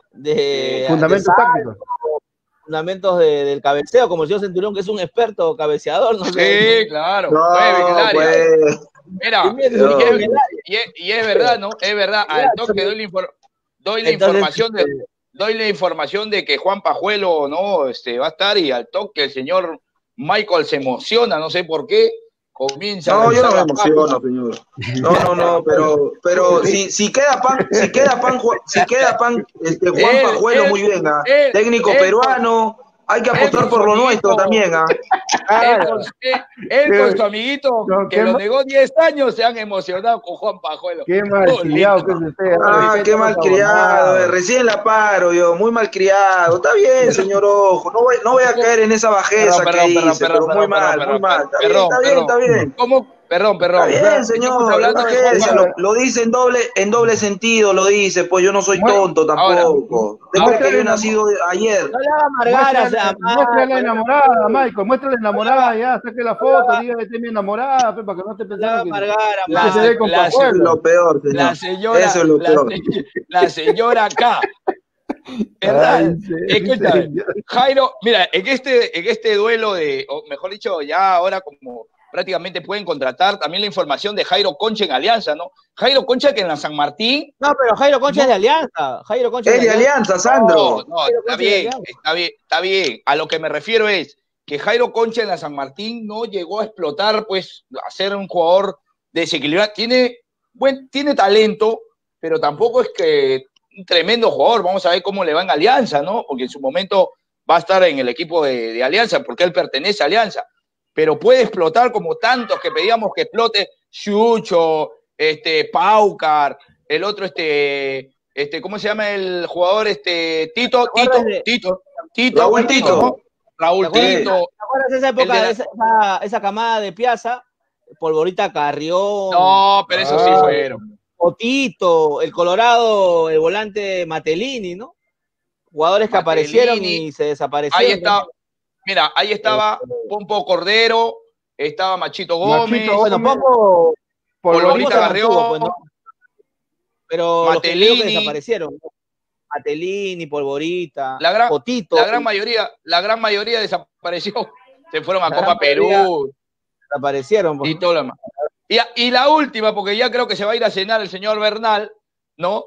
de, Fundamentos de tácticos. fundamentos de- del cabeceo, como el señor Centurión, que es un experto cabeceador, no sé. Sí, claro. No, Nueve en el área. pues, Mira, Y mira, no. y es, y es- y es verdad, ¿no? Es verdad. Al toque doy la, infor- doy la Entonces, información de, doy la información de que Juan Pajuelo no este, va a estar y al toque el señor Michael se emociona, no sé por qué, comienza a no, yo no me revisar las emociono, señor. No, no, no, pero, pero si, si queda pan, si queda pan, Ju- si queda pan, este Juan Él, Pajuelo, él, muy bien, ¿ah? él, Técnico él, peruano, hay que él apostar con por su lo amiguito. nuestro también, ¿ah? Él, con, él- él con su amiguito No, que qué lo ma- negó diez años se han emocionado con Juan Pajuelo. Qué malcriado que es usted. Ah, Respete qué a los malcriado, abogados. eh, recién la paro yo, muy malcriado. Está bien, señor Ojo, no voy, no voy a caer en esa bajeza Perdón, que perdón, perdón, hice, perdón, pero muy perdón, mal, perdón, muy mal. Está bien, perdón, está bien, está perdón. bien. ¿Cómo? Perdón, perdón. Está bien, Estamos señor, hablando de Juan bajeza, Pajuelo. lo, lo dice en doble, en doble sentido, lo dice, pues yo no soy Bueno, tonto tampoco. Después muéstrale que yo he la- nacido de- ayer. No le haga amargar a Muéstrale, muéstrale a la enamorada, Michael, muéstrale a la enamorada, ya, saque la foto, dígale que es mi enamorada, pe, para que no esté no le haga pensando que, amargar a que La- se ve con la- Eso es Pajuelo. lo peor, señor. La señora, Eso es lo la, peor. se- la señora acá. ¿Verdad? Ay, sí, Escúchame, señor. Jairo, mira, en este, en este duelo de, o mejor dicho, ya ahora como prácticamente pueden contratar. También la información de Jairo Concha en Alianza, ¿no? Jairo Concha que en la San Martín... No, pero Jairo Concha no. es de Alianza. Jairo Concha es de Alianza, Alianza Sandro. No, no, está bien, está bien, está bien. A lo que me refiero es que Jairo Concha en la San Martín no llegó a explotar, pues, a ser un jugador desequilibrado. Tiene, buen, tiene talento, pero tampoco es que un tremendo jugador. Vamos a ver cómo le va en Alianza, ¿no? Porque en su momento va a estar en el equipo de, de Alianza, porque él pertenece a Alianza. Pero puede explotar como tantos que pedíamos que explote, Chucho, este, Paucar, el otro, este, este, ¿cómo se llama el jugador? Este, Tito, Tito, de... Tito, Tito, Raúl Tito, ¿no? Raúl ¿Te Tito. ¿Te acuerdas de esa época, de la... esa, esa, esa camada de Piazza? Polvorita Carrión. No, pero eso sí fueron. Otito, el Colorado, el volante Matellini, ¿no? Jugadores que Matellini, aparecieron y se desaparecieron. Ahí está. Mira, ahí estaba Pompo Cordero, estaba Machito Gómez. Machito, bueno, Pompo, Polvorita Carrión, pues, ¿no? Pero Matellini, los que desaparecieron, ¿no? Matellini, Polvorita, la gran, Otito. La gran mayoría, la gran mayoría desapareció. Se fueron a Copa Perú. Desaparecieron. Pues. Y todo lo demás. Y, y la última, porque ya creo que se va a ir a cenar el señor Bernal, ¿no?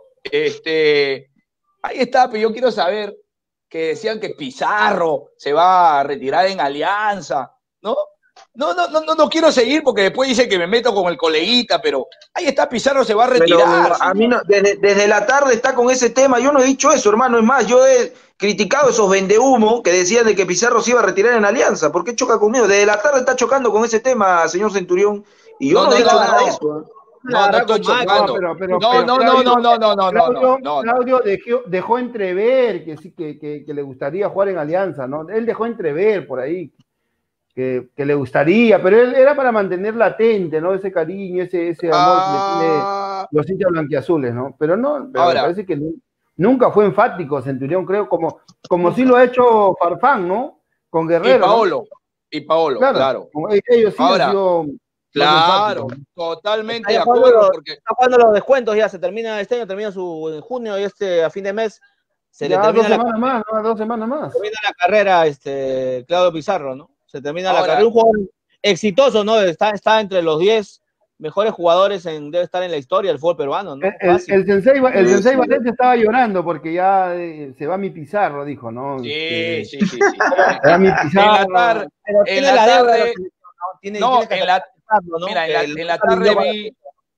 Este, ahí está, pero yo quiero saber que decían que Pizarro se va a retirar en Alianza, ¿no? No, no, no, no, no quiero seguir porque después dice que me meto con el coleguita, pero ahí está, Pizarro se va a retirar. Pero, a mí no, desde, desde la tarde está con ese tema, yo no he dicho eso, hermano, es más, yo he criticado esos vendehumos que decían de que Pizarro se iba a retirar en Alianza. ¿Por qué choca conmigo? Desde la tarde está chocando con ese tema, señor Centurión, y yo no, no, no he dicho no, nada no. de eso. No, no estoy chocando. No, pero, pero, no, no, no, no, no, no, no, Claudio, no, no. Claudio dejó, dejó entrever que sí, que, que, que le gustaría jugar en Alianza, ¿no? Él dejó entrever por ahí que, que le gustaría, pero él era para mantener latente, ¿no? Ese cariño, ese, ese amor ah, que le tiene los hinchas blanquiazules, ¿no? Pero no, pero ahora, me parece que nunca fue enfático Centurión, creo, como, como sí lo ha hecho Farfán, ¿no? Con Guerrero. Y Paolo, ¿no? Y Paolo, claro. claro. Ellos sí ahora, han sido... Claro, totalmente de acuerdo. Porque... Está jugando los descuentos, ya se termina este año, termina su en junio y este a fin de mes se ya, le termina dos la semanas más, ¿no? dos semanas más. Termina la carrera, este Claudio Pizarro, ¿no? Se termina Ahora, la carrera, un jugador exitoso, ¿no? Está, está entre los diez mejores jugadores, en, debe estar en la historia del fútbol peruano, ¿no? El, el, el Sensei, el Sensei Valencia estaba llorando porque ya eh, se va mi Pizarro, dijo, ¿no? Sí, este, sí, sí, sí. Se va mi Pizarro. En la tarde, en la tarde tiene, no, tiene en la, ¿no? Mira, en la, en la tarde vi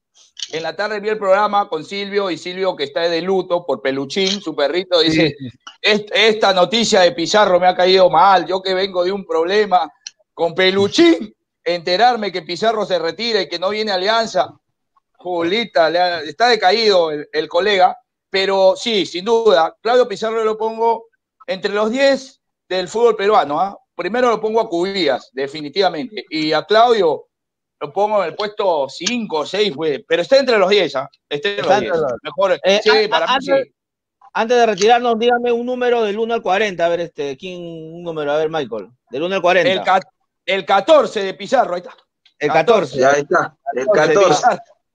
en la tarde vi el programa con Silvio y Silvio que está de luto por Peluchín, su perrito, dice, sí. esta noticia de Pizarro me ha caído mal, yo que vengo de un problema con Peluchín, enterarme que Pizarro se retira y que no viene a Alianza, Julita, le ha, está decaído el, el colega, pero sí, sin duda, Claudio Pizarro lo pongo entre los diez del fútbol peruano, ¿ah? ¿eh? Primero lo pongo a Cubillas, definitivamente, y a Claudio lo pongo en el puesto cinco o seis, pero está entre los diez, ¿ah? ¿eh? Está entre los diez. Mejor, eh, sí, a, para a, mí antes, sí. Antes de retirarnos, dígame un número del uno al cuarenta, a ver, este, ¿quién un número? A ver, Michael, del uno al cuarenta. El, ca el catorce de Pizarro, ahí está. El catorce. Ya está, el catorce.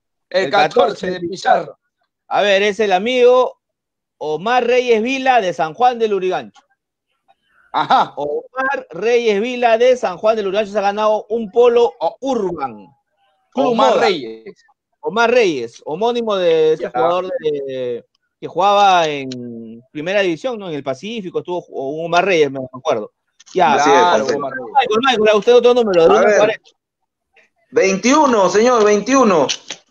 El catorce de Pizarro. A ver, es el amigo Omar Reyes Vila de San Juan del Lurigancho. Ajá. Omar Reyes Vila de San Juan del Lurigancho se ha ganado un polo Urban. Omar Moda. Reyes. Omar Reyes, homónimo de ese ya. jugador de, que jugaba en primera división, ¿no? En el Pacífico, estuvo Omar Reyes, me acuerdo. Ya, claro, sí, Omar Reyes. Michael, Michael, usted otro número, de uno al cuarenta. veintiuno, señor, veintiuno.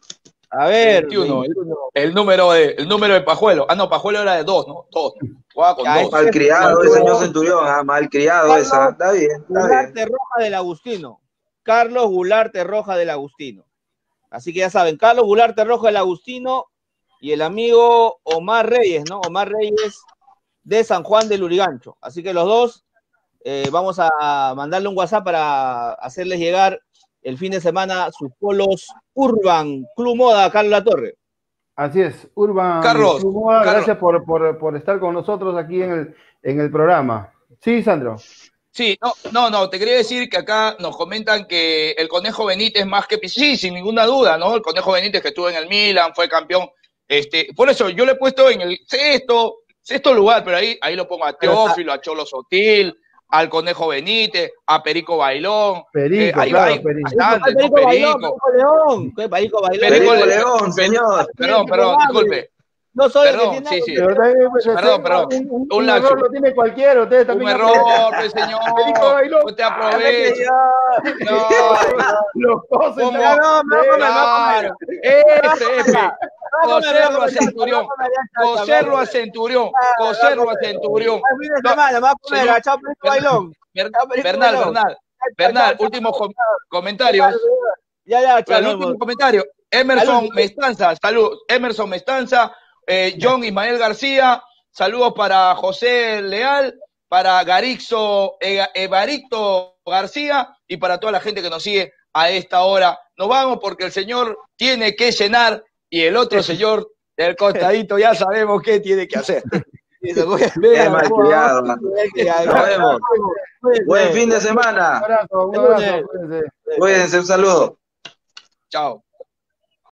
A ver, veintiuno, veintiuno. El, número de, el número de Pajuelo. Ah, no, Pajuelo era de dos, ¿no? Dos. Jugaba con ya, dos. Malcriado ese señor Centurión, ah, malcriado Carlos esa. Está bien, está Gularte bien. Roja del Agustino. Carlos Gularte Roja del Agustino. Así que ya saben, Carlos Gularte Roja del Agustino y el amigo Omar Reyes, ¿no? Omar Reyes de San Juan del Lurigancho. Así que los dos eh, vamos a mandarle un WhatsApp para hacerles llegar el fin de semana sus polos Urban Club Moda, Carlos Latorre. Así es, Urban Carlos, Club Moda, Carlos. Gracias por, por, por estar con nosotros aquí en el, en el programa. Sí, Sandro. Sí, no, no, no, te quería decir que acá nos comentan que el Conejo Benítez más que... Sí, sin ninguna duda, ¿no? El Conejo Benítez que estuvo en el Milan, fue campeón. Este, por eso yo le he puesto en el sexto, sexto lugar, pero ahí, ahí lo pongo a Teófilo, a Cholo Sotil, al Conejo Benítez, a Perico Bailón. Perico, eh, ahí claro, va, Perico. bastante, ¿no? Perico Bailón, Perico. Perico León, ¿qué Perico Bailón? Perico Perico León, señor. Perdón, perdón, disculpe. No soy Perdón, el que sí, tiene sí. Pero también, pues, Perdón, ese- perdón. Un, un- Un un lapsus. error lo tiene cualquiera. Ustedes Un también error, pues, señor. Perico Bailón. No te aproveches. No, Los dos ¿Cómo? están- No, no, no, Claro. F, F. Coserlo a Centurión. Coserlo a Centurión. Coserlo a Centurión. El fin de semana, me va a comer Señor. agachado Perico Bailón. Ber- Chao, Perico Bernal, Bailón. Bernal. Bernal, últimos com- comentarios. Ya, ya, El chao. último comentario. Emerson Salud. Mestanza, salud. Emerson Mestanza, eh, John Ismael García, saludos para José Leal, para Garixo Ega- Evarito García y para toda la gente que nos sigue a esta hora. Nos vamos porque el señor tiene que cenar y el otro señor del costadito ya sabemos qué tiene que hacer. Qué malcriado. Nos vemos. Buen fin de semana. Un abrazo, un abrazo. Cuídense. Cuídense, un saludo. Chao.